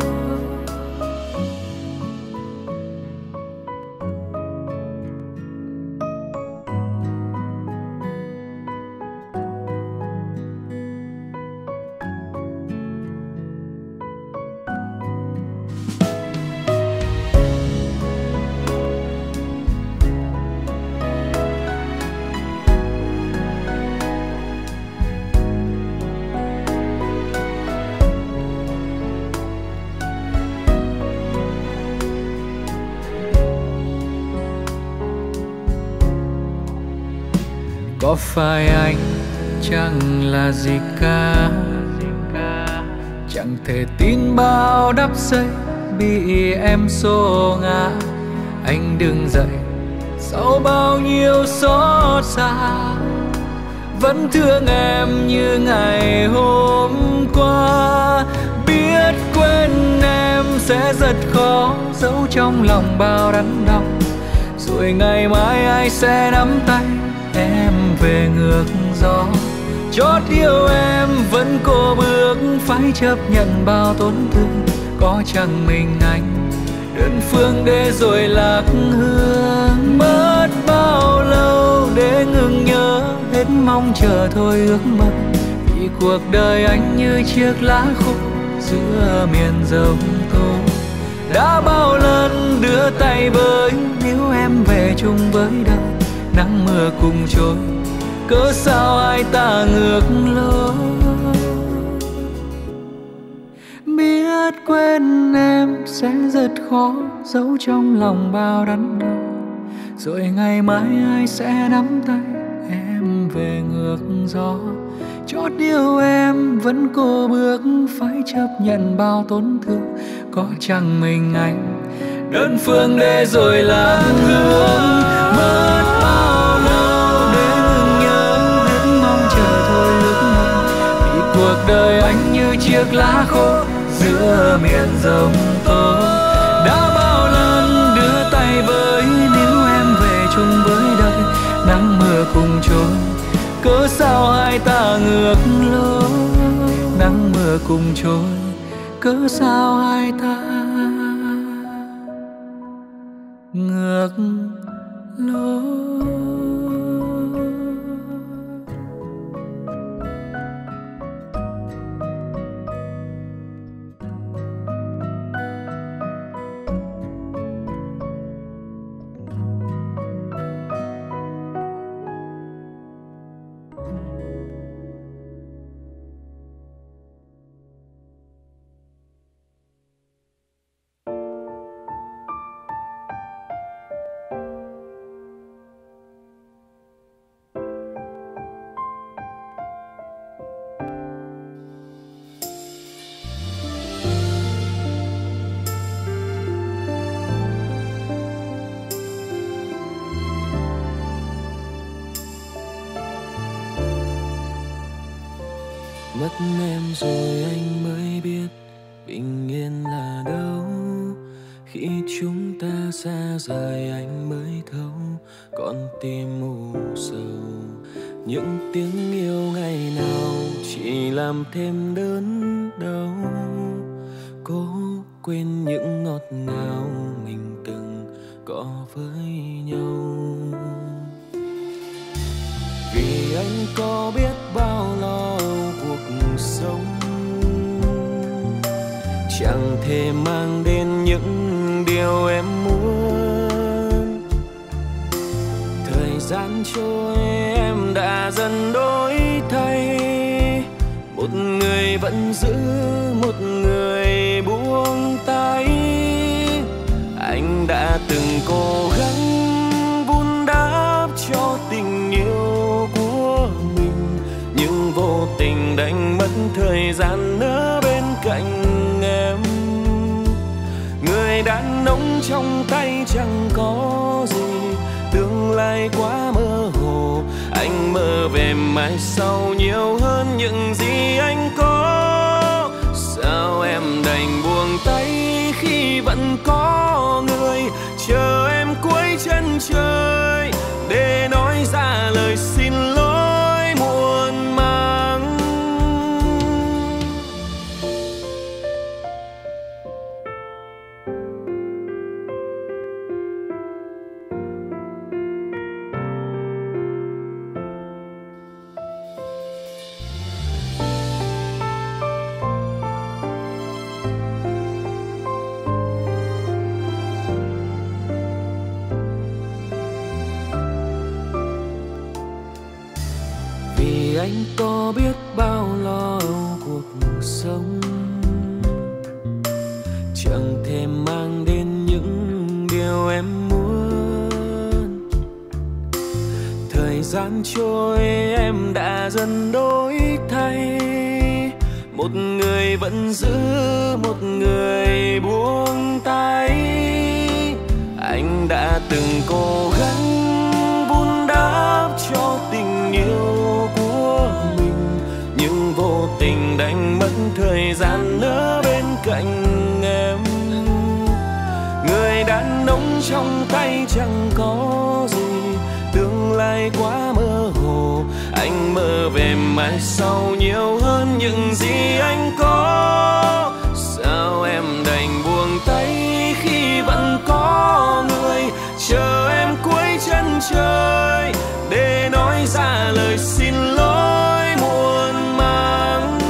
Có phải anh chẳng là gì cả, chẳng thể tin bao đắp giấy bị em xô ngã. Anh đứng dậy sau bao nhiêu xót xa, vẫn thương em như ngày hôm qua. Biết quên em sẽ rất khó, giấu trong lòng bao đắn đau. Rồi ngày mai ai sẽ nắm tay em về ngược gió. Chót yêu em vẫn cố bước, phải chấp nhận bao tổn thương. Có chẳng mình anh đơn phương để rồi lạc hương. Mất bao lâu để ngừng nhớ, hết mong chờ thôi ước mơ. Vì cuộc đời anh như chiếc lá khô giữa miền giông tố. Đã bao lần đưa tay với, níu em về chung với đời. Nắng mưa cùng trôi, cớ sao hai ta ngược lối. Biết quên em sẽ rất khó, giấu trong lòng bao đắn đau. Rồi ngày mai ai sẽ nắm tay em về ngược gió. Chót yêu em vẫn cố bước, phải chấp nhận bao tổn thương. Có chẳng mình anh đơn phương để rồi lạc hương. Mất bao lâu để ngừng nhớ, hết mong chờ thôi ước mơ. Vì cuộc đời anh như chiếc lá khô giữa miền giông tố. Đã bao lần đưa tay với, níu em về chung với đời. Nắng mưa cùng trôi, cớ sao hai ta ngược lối. Nắng mưa cùng trôi, cớ sao hai ta ngược lối. Mất em rồi anh mới biết bình yên là đâu, khi chúng ta xa rời anh mới thấu, con tim mù sầu. Những tiếng yêu ngày nào chỉ làm thêm đớn đau. Cố quên những ngọt ngào mình từng có với nhau. Vì anh có biết bao lo cuộc sống, chẳng thể mang đến những điều em muốn. Thời gian trôi em đã dần đổi thay, một người vẫn giữ, một người buông tay. Anh đã từng cố gắng vun đắp cho tình yêu của mình, nhưng vô tình đánh mất thời gian ở bên cạnh em. Người đàn ông trong tay chẳng có gì, tương lai quá mơ hồ. Anh mơ về mai sau nhiều hơn những gì anh có. Sao em đành buông tay khi vẫn có người chờ em cuối chân trời, để nói ra lời xin lỗi muộn màng. Vì anh có biết bao lo cuộc sống, chẳng thể mang đến những điều em muốn. Thời gian trôi em đã dần đổi thay, một người vẫn giữ, một người buông tay. Anh đã từng cố gắng vun đắp cho tình yêu của mình, nhưng vô tình đánh mất thời gian ở bên cạnh em. Người đàn ông trong tay chẳng có gì, tương lai quá mơ hồ. Anh mơ về mai sau nhiều hơn những gì anh có. Sao em đành buông tay khi vẫn có người chờ em cuối chân trời, để nói ra lời xin lỗi muộn màng.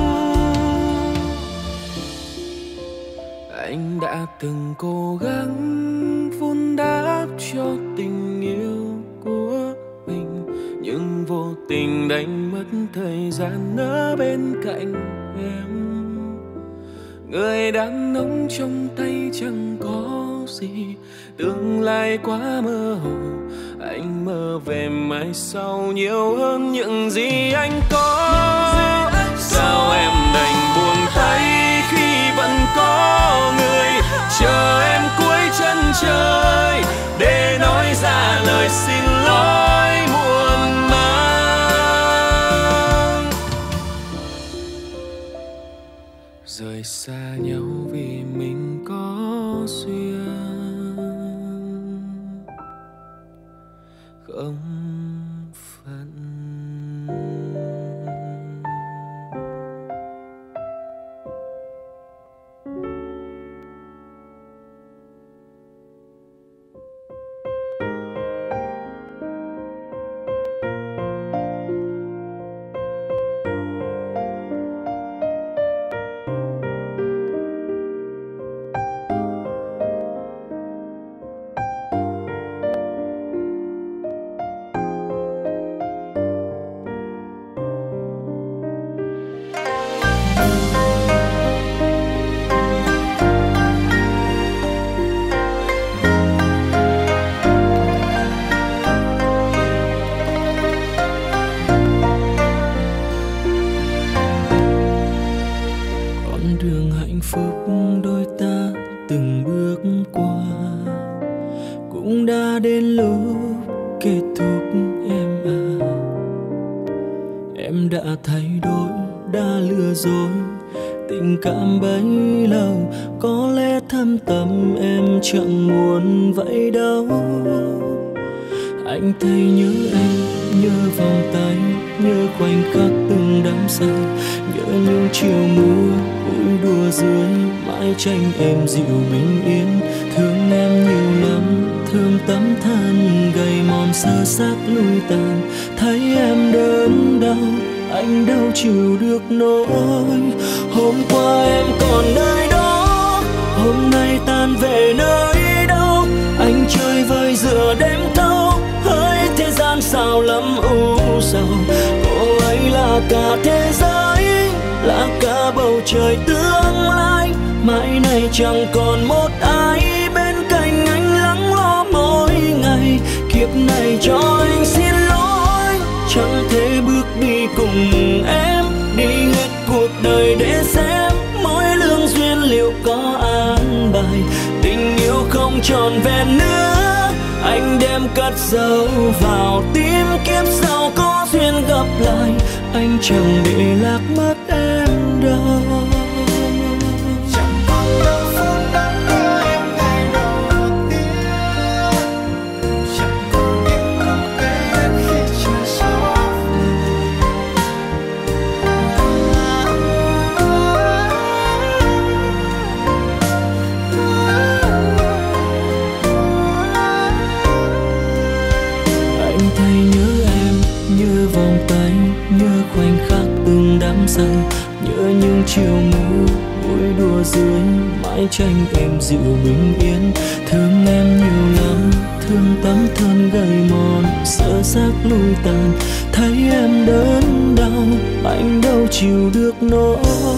Anh đã từng cố gắng vun đắp cho tình yêu của mình, nhưng vô tình đánh mất thời gian ở bên cạnh em. Người đàn ông trong tay chẳng có gì, tương lai quá mơ hồ. Anh mơ về mai sau nhiều hơn những gì anh có. Sao em đành buông tay khi vẫn có người chờ em cuối chân trời, để nói ra lời xin lỗi muộn màng. Rời xa nhau vì mình có duyên không phận. kết thúc em à. Em đã thay đổi, đã lừa dối, tình cảm bấy lâu có lẽ thật cam tâm em chẳng muốn vậy đâu. Anh thấy nhớ em, nhớ vòng tay, nhớ khoảnh khắc từng đắm say, nhớ những chiều mưa vui đùa dưới mái tranh em dịu bình yên. Thương em nhiều lắm, thương tấm thân gầy mòn sơ xác lui tàn. Thấy em đớn đau, anh đâu chịu được nỗi. Hôm qua em còn nơi đó, hôm nay tan về nơi đâu. Anh chơi vơi giữa đêm thâu, hỡi thế gian sao lắm u sầu. Cô ấy là cả thế giới, là cả bầu trời tương lai. Mãi này chẳng còn một ai bên cạnh anh lắng lo mỗi ngày. Kiếp này cho anh xin lỗi, chẳng thể bước đi cùng em, đi hết cuộc đời để xem mỗi lương duyên liệu có an bài. Tình yêu không tròn vẹn nữa, anh đem cất dấu vào tim. Kiếp sau có duyên gặp lại, anh chẳng để lạc mất em đâu. Chẳng còn đâu phút đắm đuối em ngày đầu tiên, chẳng còn những lúc em khi trời gió về. Anh thấy nhớ em, nhớ vòng tay, nhớ khoảnh khắc từng đắm say, nhớ những chiều mưa vui đùa dưới mái tranh em dịu bình yên. Thương em nhiều lắm, thương tấm thân gầy mòn sơ xác lui tàn. Thấy em đớn đau, anh đâu chịu được nỗi.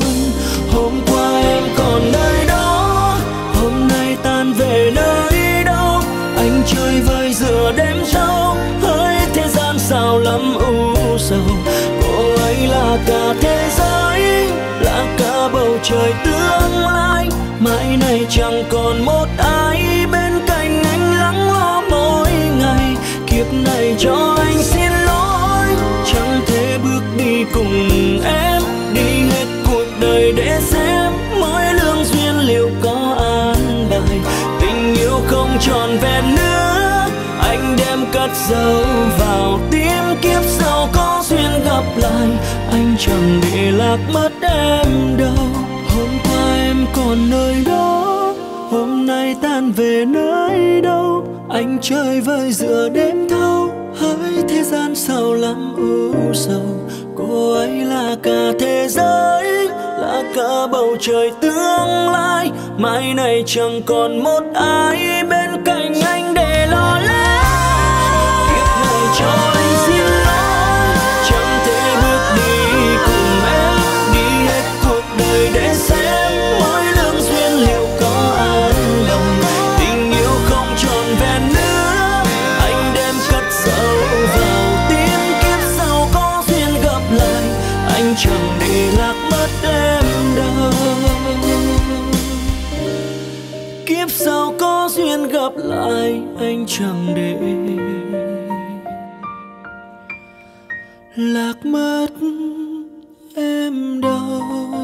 Hôm qua em còn nơi đó, hôm nay tan về nơi đâu. Anh chơi vơi giữa đêm thâu, hỡi thế gian sao lắm u sầu. Cô ấy là cả thế giới, là cả bầu trời tương lai. Mãi này chẳng còn một ai bên cạnh anh lắng lo mỗi ngày. Kiếp này cho anh xin lỗi, chẳng thể bước đi cùng em, đi hết cuộc đời để xem mỗi lương duyên liệu có an bài. Tình yêu không tròn vẹn nữa, anh đem cất dấu vào tim. Kiếp sau có duyên gặp lại, anh chẳng để lạc mất em đâu. Hôm qua em còn nơi đó, hôm nay tan về nơi đâu. Anh chơi vơi giữa đêm thâu, hỡi thế gian sao lắm u sầu. Cô ấy là cả thế giới, là cả bầu trời tương lai. Mãi này chẳng còn một ai bên cạnh anh để lo lắng. Kiếp này cho anh xin lỗi, chẳng thể bước đi cùng em, đi hết cuộc đời để xem mỗi lương duyên liệu có an lòng. Tình yêu không tròn vẹn nữa, anh đem cất dấu vào tim. Kiếp sau có duyên gặp lại, anh chẳng để lạc mất em đâu. Kiếp sau có duyên gặp lại, anh chẳng để lạc mất em đâu.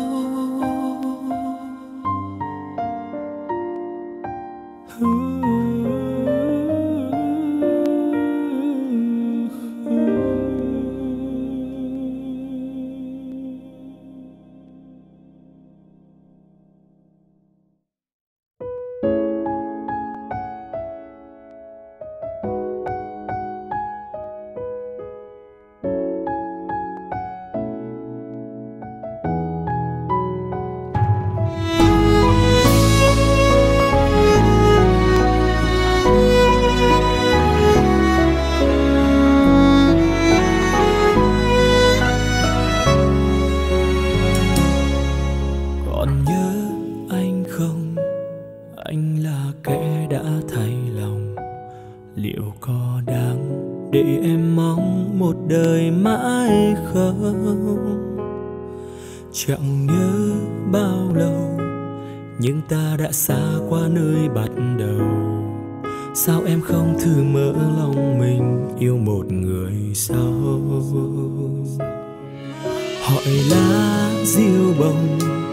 để em mong một đời mãi không. Chẳng nhớ bao lâu nhưng ta đã xa qua nơi bắt đầu. Sao em không thử mở lòng mình yêu một người sau? Hỏi lá diêu bông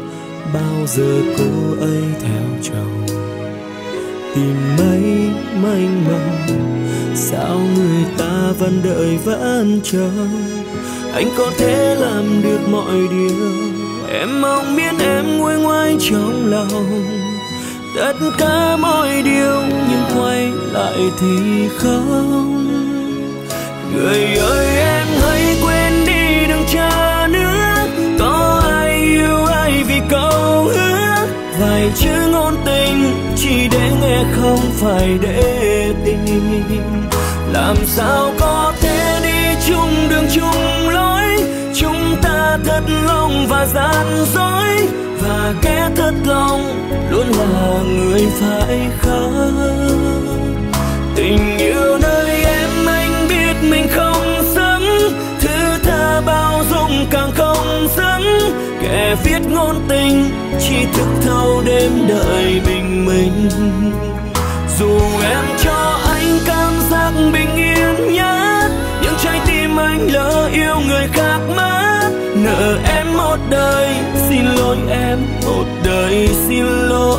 bao giờ cô ấy theo chồng tìm mấy mênh mông, sao người ta vẫn đợi vẫn chờ. Anh có thể làm được mọi điều, em mong biết em nguôi ngoai trong lòng tất cả mọi điều, nhưng quay lại thì không. Người ơi em hãy quên đi đừng chờ nữa, có ai yêu ai vì câu hứa, vài chữ ngôn tình chỉ để nghe không phải để tin. Làm sao có thể đi chung đường chung lối, chúng ta thật lòng và gian dối, và kẻ thật lòng luôn là người phải khóc. Tình yêu nơi em anh biết mình không xứng, thứ tha bao dung càng không xứng, kẻ viết ngôn tình chỉ thức thâu đêm đợi bình minh. Dù em cho anh cảm giác bình yên nhất, nhưng trái tim anh lỡ yêu người khác mất. Nợ em một đời, xin lỗi em một đời, xin lỗi.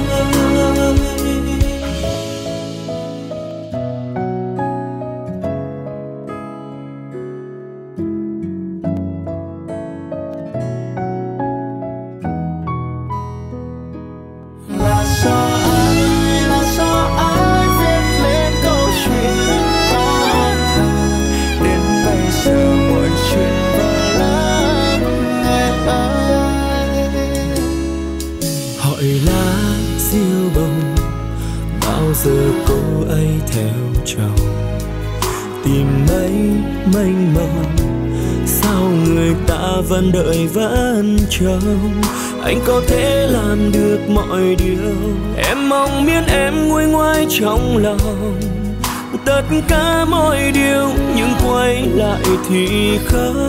Giờ cô ấy theo chồng tìm mấy mênh mông, sao người ta vẫn đợi vẫn chờ. Anh có thể làm được mọi điều, em mong biết em nguôi ngoai trong lòng tất cả mọi điều, nhưng quay lại thì không.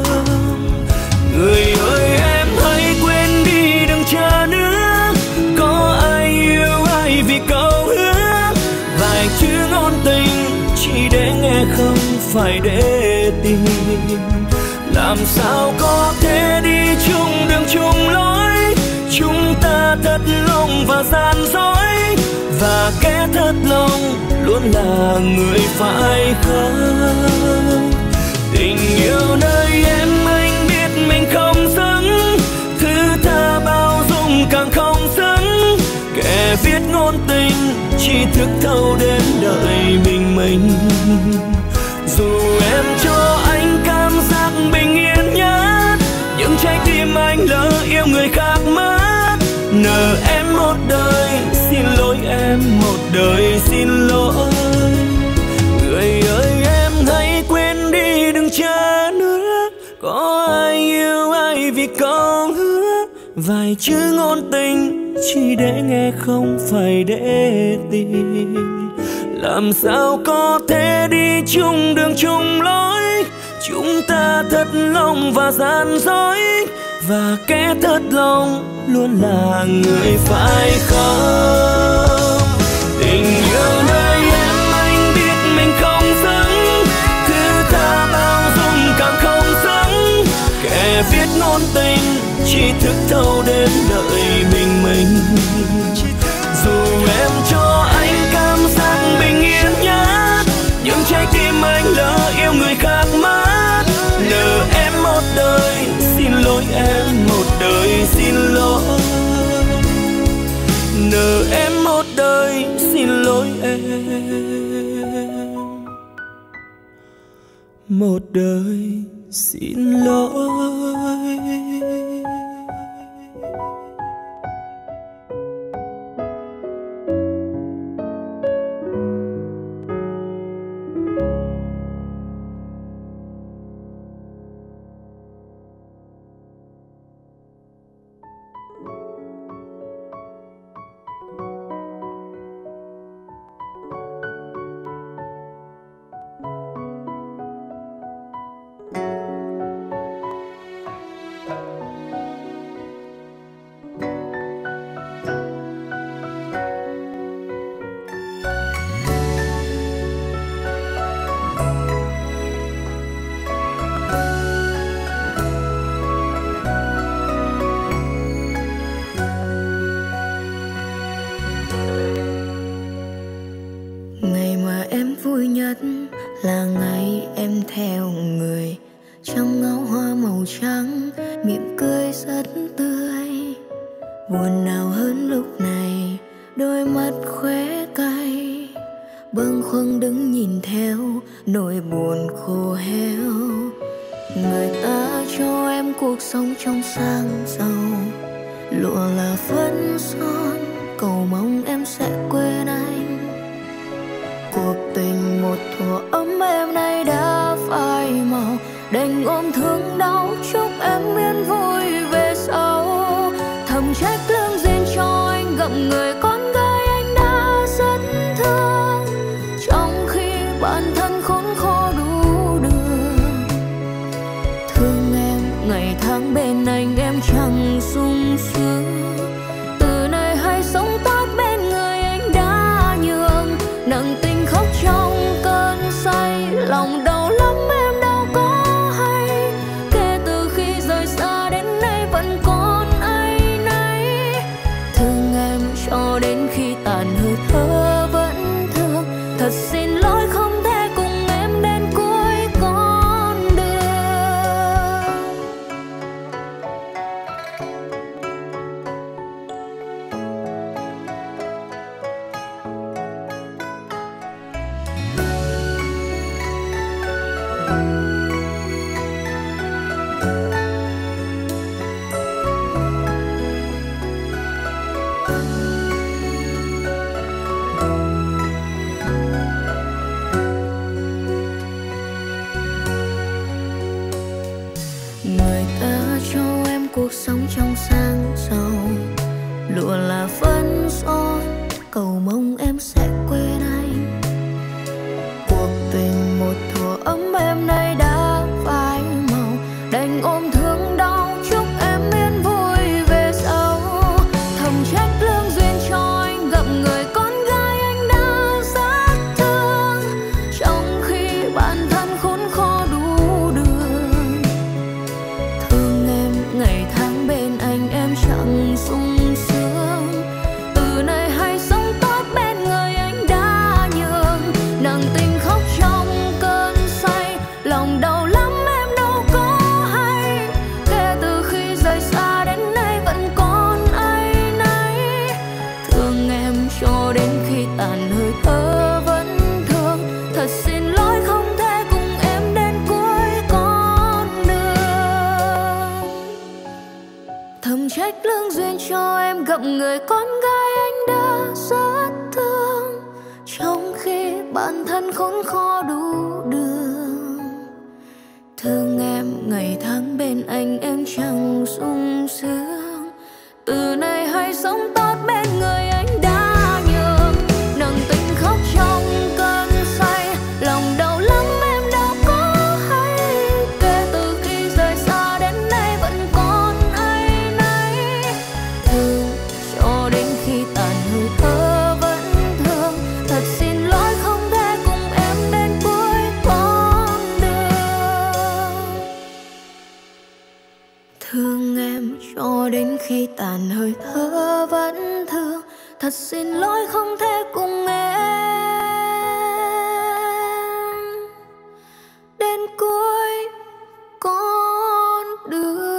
Người ơi em hãy quên đi đừng chờ nữa, có ai yêu ai vì câu vài chữ ngôn tình chỉ để nghe không phải để tin. Làm sao có thể đi chung đường chung lối, chúng ta thật lòng và gian dối, và kẻ thật lòng luôn là người phải khóc. Tình yêu nơi em anh biết mình không xứng, thứ tha bao dung càng không xứng, kẻ viết ngôn tình chỉ thức thâu đến đợi bình minh. Dù em cho anh cảm giác bình yên nhất, nhưng trái tim anh lỡ yêu người khác mất. Nợ em một đời, xin lỗi em một đời, xin lỗi. Người ơi em hãy quên đi đừng chờ nữa, có ai yêu ai vì câu hứa, vài chữ ngôn tình chỉ để nghe không phải để tin. Làm sao có thể đi chung đường chung lối, chúng ta thật lòng và gian dối, và kẻ thật lòng luôn là người phải khóc. Tình yêu nơi em anh biết mình không xứng, thứ tha bao dung càng không xứng, kẻ viết ngôn tình chỉ thức thâu đến đợi bình minh. Dù em cho anh cảm giác bình yên nhất, nhưng trái tim anh lỡ yêu người khác mất. Nợ em một đời, xin lỗi em một đời, xin lỗi. Nợ em một đời, xin lỗi em một đời, xin lỗi. nhất là ngày em theo người trong áo hoa màu trắng, mỉm cười rất tươi. Buồn nào hơn lúc này, đôi mắt khóe cay, bâng khuâng đứng nhìn theo nỗi buồn khô héo. Người ta cho em cuộc sống trong sang giàu, lụa là phấn son, cầu mong em sẽ quên anh. Cuộc tình một thuở ấm êm nay đã phai màu, đành ôm thương đau chúc em yên vui về sau. Thầm trách lương duyên cho anh gặp người con gái anh đã rất thương, trong khi bản thân khốn khổ đủ đường. Thương em ngày tháng bên anh em chẳng sung sướng, từ nay hãy sống tốt bên người anh đã nhường. Nặng tình khóc trong cơn say, lòng đau lắm em đâu có hay. Kể từ khi rời xa đến nay vẫn còn áy náy. Thương em cho đến khi tàn hơi thở vẫn thương. Thật xin lỗi không thể cùng em đến cuối con đường. Người ta cho em cuộc sống trong sang giàu, lụa là phấn son, cầu mong em sẽ quên anh. Cuộc tình một thuở ấm êm nay đã phai màu, đành ôm thương đau chúc em yên vui về sau. Thầm trách lương duyên cho anh gặp người con gái anh đã rất thương, trong khi bản thân khốn khổ đủ đường. Thương em ngày tháng bên anh em chẳng sung sướng, từ nay hãy sống tốt bên người anh đã nhường. Nặng tình khóc trong cơn say, lòng đau lắm em đâu có hay. Kể từ khi rời xa đến nay vẫn còn áy náy. Thương em cho đến khi tàn hơi thở vẫn thương. Thật xin lỗi không thể cùng em đến cuối con đường. Thầm trách lương duyên cho em gặp người con gái anh đã rất thương, trong khi bản thân khốn khó đủ đường. Thương em ngày tháng bên anh em chẳng sung sướng, từ nay hãy sống tốt bên người anh đã nhường. Nặng tình khóc trong cơn say, lòng đau lắm em đâu có hay. Kể từ khi rời xa đến nay vẫn còn áy náy. Thương cho đến khi tàn hơi thở vẫn thương. Thật xin lỗi không thể cùng em đến cuối con đường. Thương em cho đến khi tàn hơi thở vẫn thương. Thật xin lỗi không thể cùng em đến cuối con đường.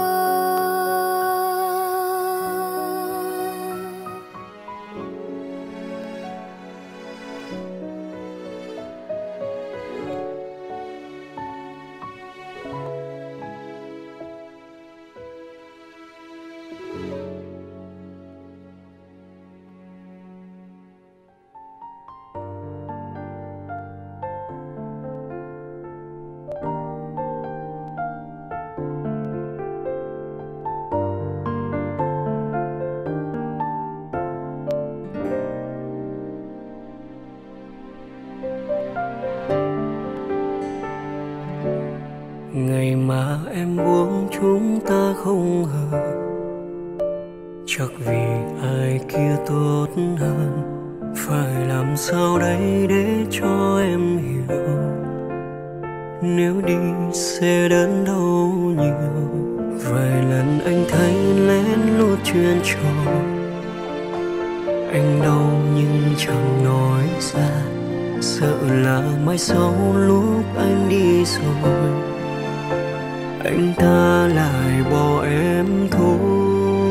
Ngày mà em buông chúng ta không hợp, chắc vì ai kia tốt hơn. Phải làm sao đây để cho em hiểu, nếu đi sẽ đớn đau nhiều. Vài lần anh thấy lén lút chuyện trò, anh đau nhưng chẳng nói ra. sợ là mai sau lúc anh đi rồi anh ta lại bỏ em thôi.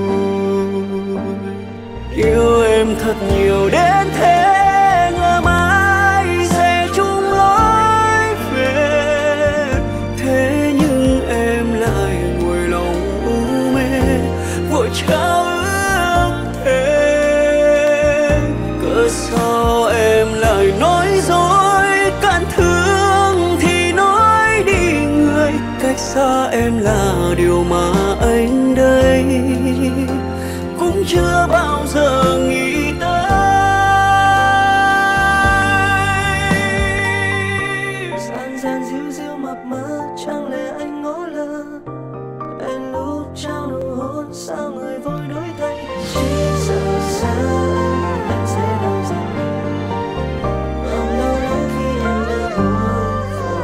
Yêu em thật nhiều đến thế, ngờ mãi sẽ chung lối về. Thế nhưng em lại ngồi lòng u mê, vội trao ước thề. Cớ sao em lại nói dối, cạn thương thì nói đi người. Cách xa em là điều mà anh đây cũng chưa bao giờ nghĩ tới. Gian gian díu díu mập mờ, chẳng lẽ anh ngó lơ. Em lúc trao nụ hôn, sao người vội đổi thay. Chỉ sợ xa anh sẽ đau dần. Không lâu lắm khi em đã buông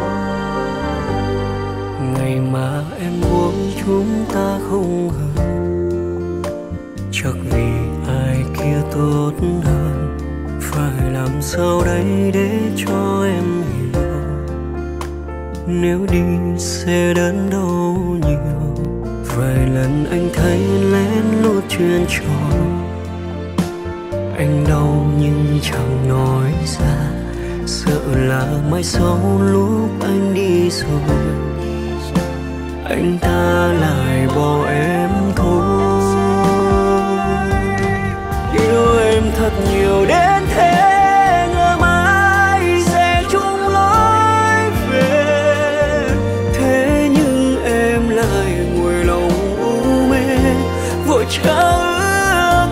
phôi. Ngày mà em buông chúng ta không hợp, chắc vì ai kia tốt hơn. Phải làm sao đây để cho em hiểu, nếu đi sẽ đớn đau nhiều. Vài lần anh thấy lén lút chuyện trò, anh đau nhưng chẳng nói ra. Sợ là mai sau lúc anh đi rồi anh ta lại bỏ em thôi. Yêu em thật nhiều đến thế, ngờ mãi sẽ chung lối về. Thế nhưng em lại ngồi lòng u mê, vội trao ước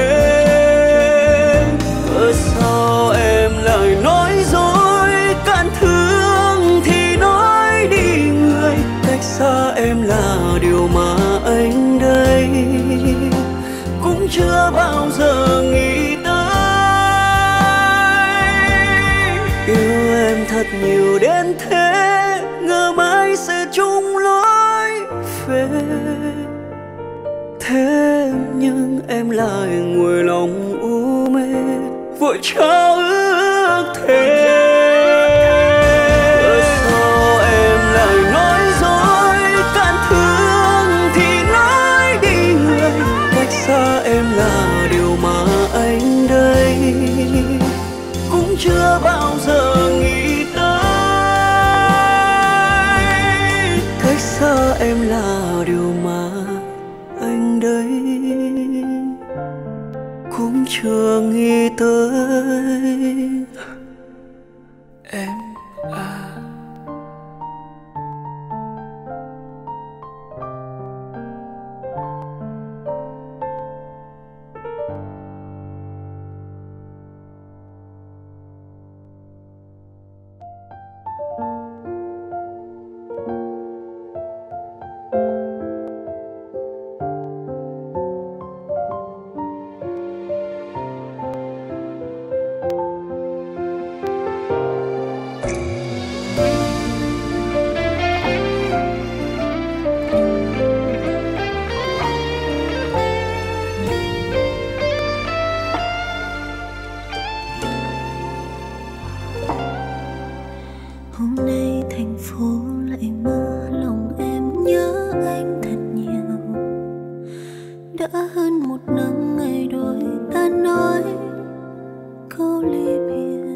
thề. Cớ sao em lại nói dối, cạn thương thì nói đi người. Cách xa em là điều mà anh đây cũng chưa bao giờ nghĩ tới. Yêu em thật nhiều đến thế, ngờ mãi sẽ chung lối về. Thế nhưng em lại ngồi lòng u mê, vội trao ước thề. Cớ sao em lại nói dối, cạn thương thì nói đi người. Cách xa em là điều mà anh đây cũng chưa bao giờ nghĩ tới. Cách xa em là điều mà anh đây cũng chưa nghĩ tới. Em à. Hôm nay thành phố lại mưa, lòng em nhớ anh thật nhiều. Đã hơn một năm ngày đôi ta nói câu ly biệt.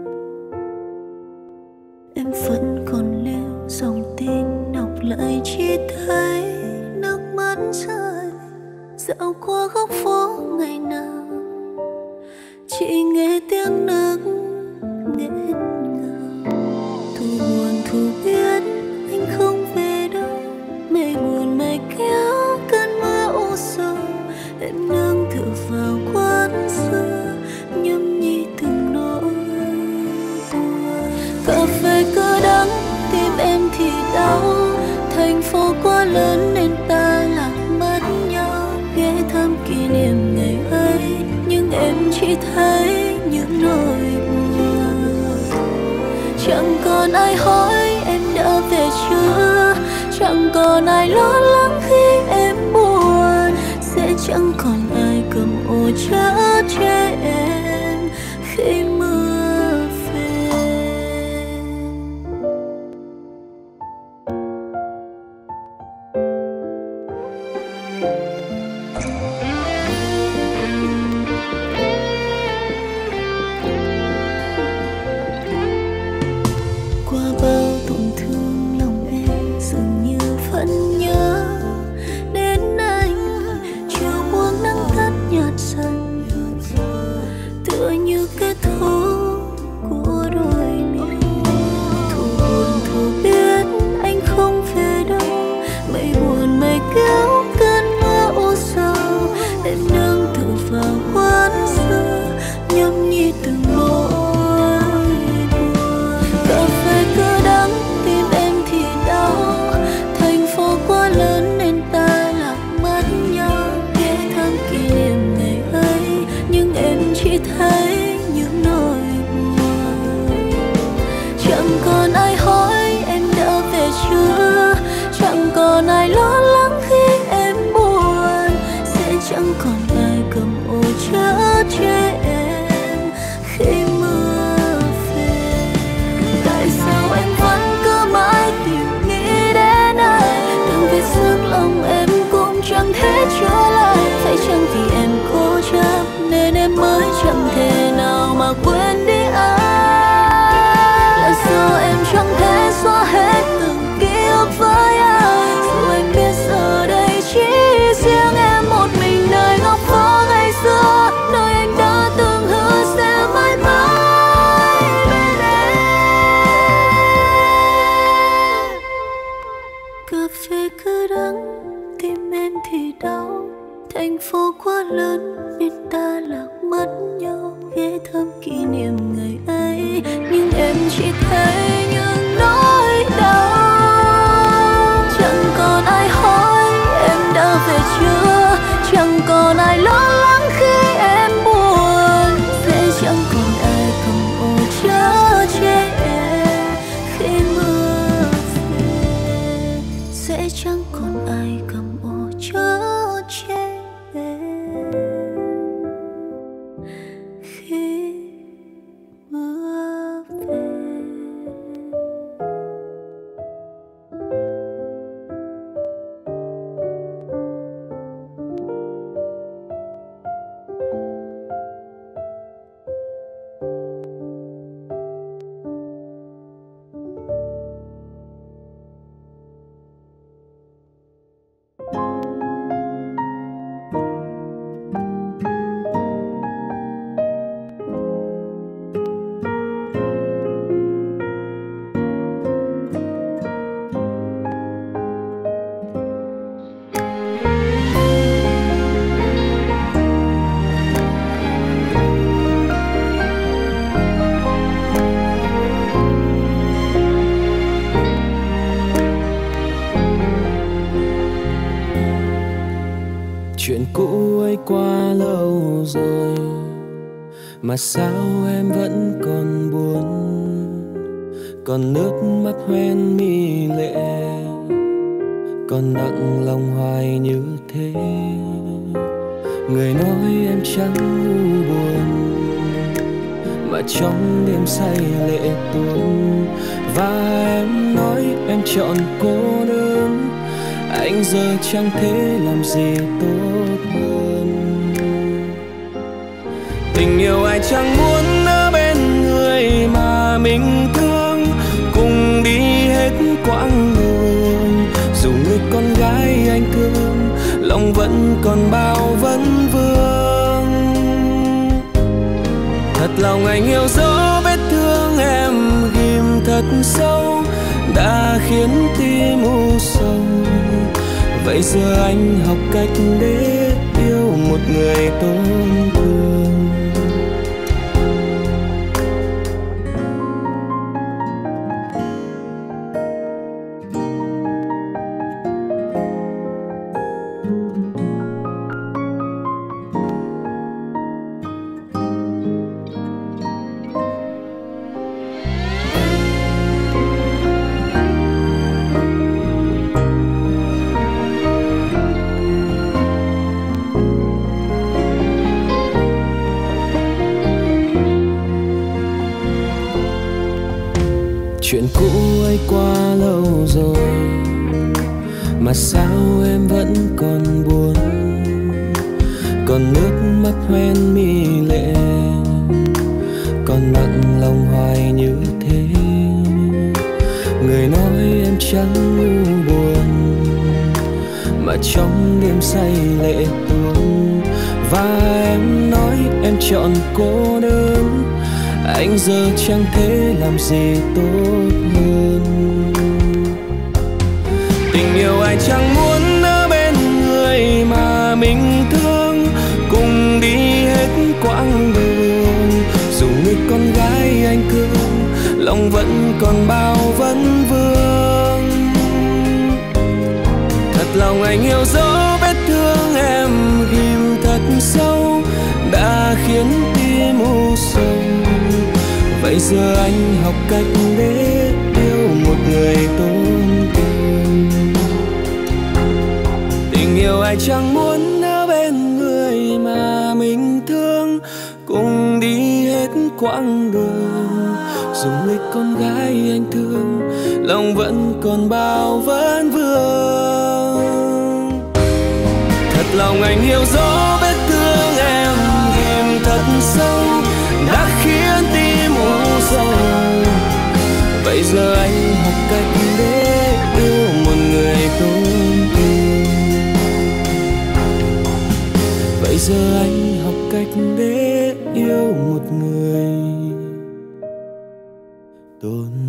Em vẫn còn lưu dòng tin, đọc lại chỉ thấy nước mắt rơi. Dạo qua góc phố ngày nào chỉ nghe tiếng nước nghẹn ngào. Thu buồn thu biết anh không về đâu, mây buồn mây kéo cơn mưa u sầu. Em nương tựa vào quán xưa, nhâm nhi từng nỗi buồn. Cà phê cứ đắng, tim em thì đau. Thành phố quá lớn nên ta lạc mất nhau. Ghé thăm kỷ niệm ngày ấy, nhưng em chỉ thấy những nỗi buồn. Chẳng còn ai hỏi em đã về chưa, chẳng còn ai lo lắng khi em buồn. Sẽ chẳng còn ai cầm ô chở che em khi mưa về. qua bao tổn thương lòng em dường như vẫn nhớ đến anh. Chiều buông nắng tắt nhạt dần, tựa như kết thúc của đôi mình. Thu buồn thu biết anh không về đâu, mây buồn mây kéo cơn mưa u sầu. Em đang tự vào quán xưa nhâm nhi từng nỗi buồn. Cà phê cứ đắng tim em thì đau, thành phố quá lớn nên ta lạc mất nhau. Ghé thăm kỷ niệm ngày ấy nhưng em chỉ thấy những nỗi buồn. Chẳng còn ai hỏi em đã về chưa, chẳng còn ai lo lắng khi em buồn. Sẽ chẳng còn ai cầm ô chở che em khi mưa về. Tại sao em vẫn cứ mãi tìm nghĩ đến anh, từng vết xước lòng em cũng chẳng thể trở lại. Phải chăng vì em cố chấp nên em mới chẳng thể nào mà quên đi anh? Là do em chẳng thể xóa hết từng ký ức với anh. Dù em biết giờ đây chỉ riêng em một mình nơi góc phố ngày xưa, nơi anh đã từng hứa sẽ mãi mãi bên em. Cà phê cứ đắng tim em thì đau, thành phố quá lớn nên ta lạc mất nhau. Ghé thăm kỷ niệm ngày ấy nhưng em chỉ thấy những nỗi đau. Chẳng còn ai hỏi em đã về chưa, chẳng còn ai lo lắng khi em buồn. Sẽ chẳng còn ai cầm ô chở che em khi mưa về. Sẽ chẳng còn ai cầm ô chở che em khi mưa về. Chuyện cũ ấy quá lâu rồi mà sao em vẫn còn buồn, còn nước mắt hoen mi lệ, còn nặng lòng hoài như thế. Người nói em chẳng ngu buồn mà trong đêm say lệ tuôn, và em nói em chọn cô đơn. Anh giờ chẳng thể làm gì tốt hơn. Tình yêu ai chẳng muốn ở bên người mà mình thương, cùng đi hết quãng đường. Dù người con gái anh thương, lòng vẫn còn bao vấn vương. Thật lòng anh hiểu rõ vết thương em ghim thật sâu, đã khiến tim u sầu. Vậy giờ anh học cách để yêu một người tổn thương. Chuyện cũ ấy quá lâu rồi mà sao em vẫn còn buồn, còn nước mắt hoen mi lệ, còn nặng lòng hoài như thế. em chẳng ngu buồn, mà trong đêm say lệ tuôn. Và em nói em chọn cô đơn, anh giờ chẳng thể làm gì tốt hơn. Tình yêu anh chẳng muốn ở bên người mà mình thương, cùng đi hết quãng đường. Dù người con gái anh cưng, lòng vẫn còn bao vấn vương. Thật lòng anh hiểu rõ vết thương em ghim thật sâu, đã khiến tim u sầu. Vậy giờ anh học cách để yêu một người tôn tình. Tình yêu anh chẳng muốn ở bên người mà mình thương, cùng đi hết quãng đường. Dù người con gái anh thương, lòng vẫn còn bao vấn vương. Thật lòng anh hiểu rõ vết thương em ghim thật sâu, đã khiến tim u sầu. Vậy giờ anh học cách để yêu một người tôn tình. Vậy giờ anh học cách để yêu một người tôn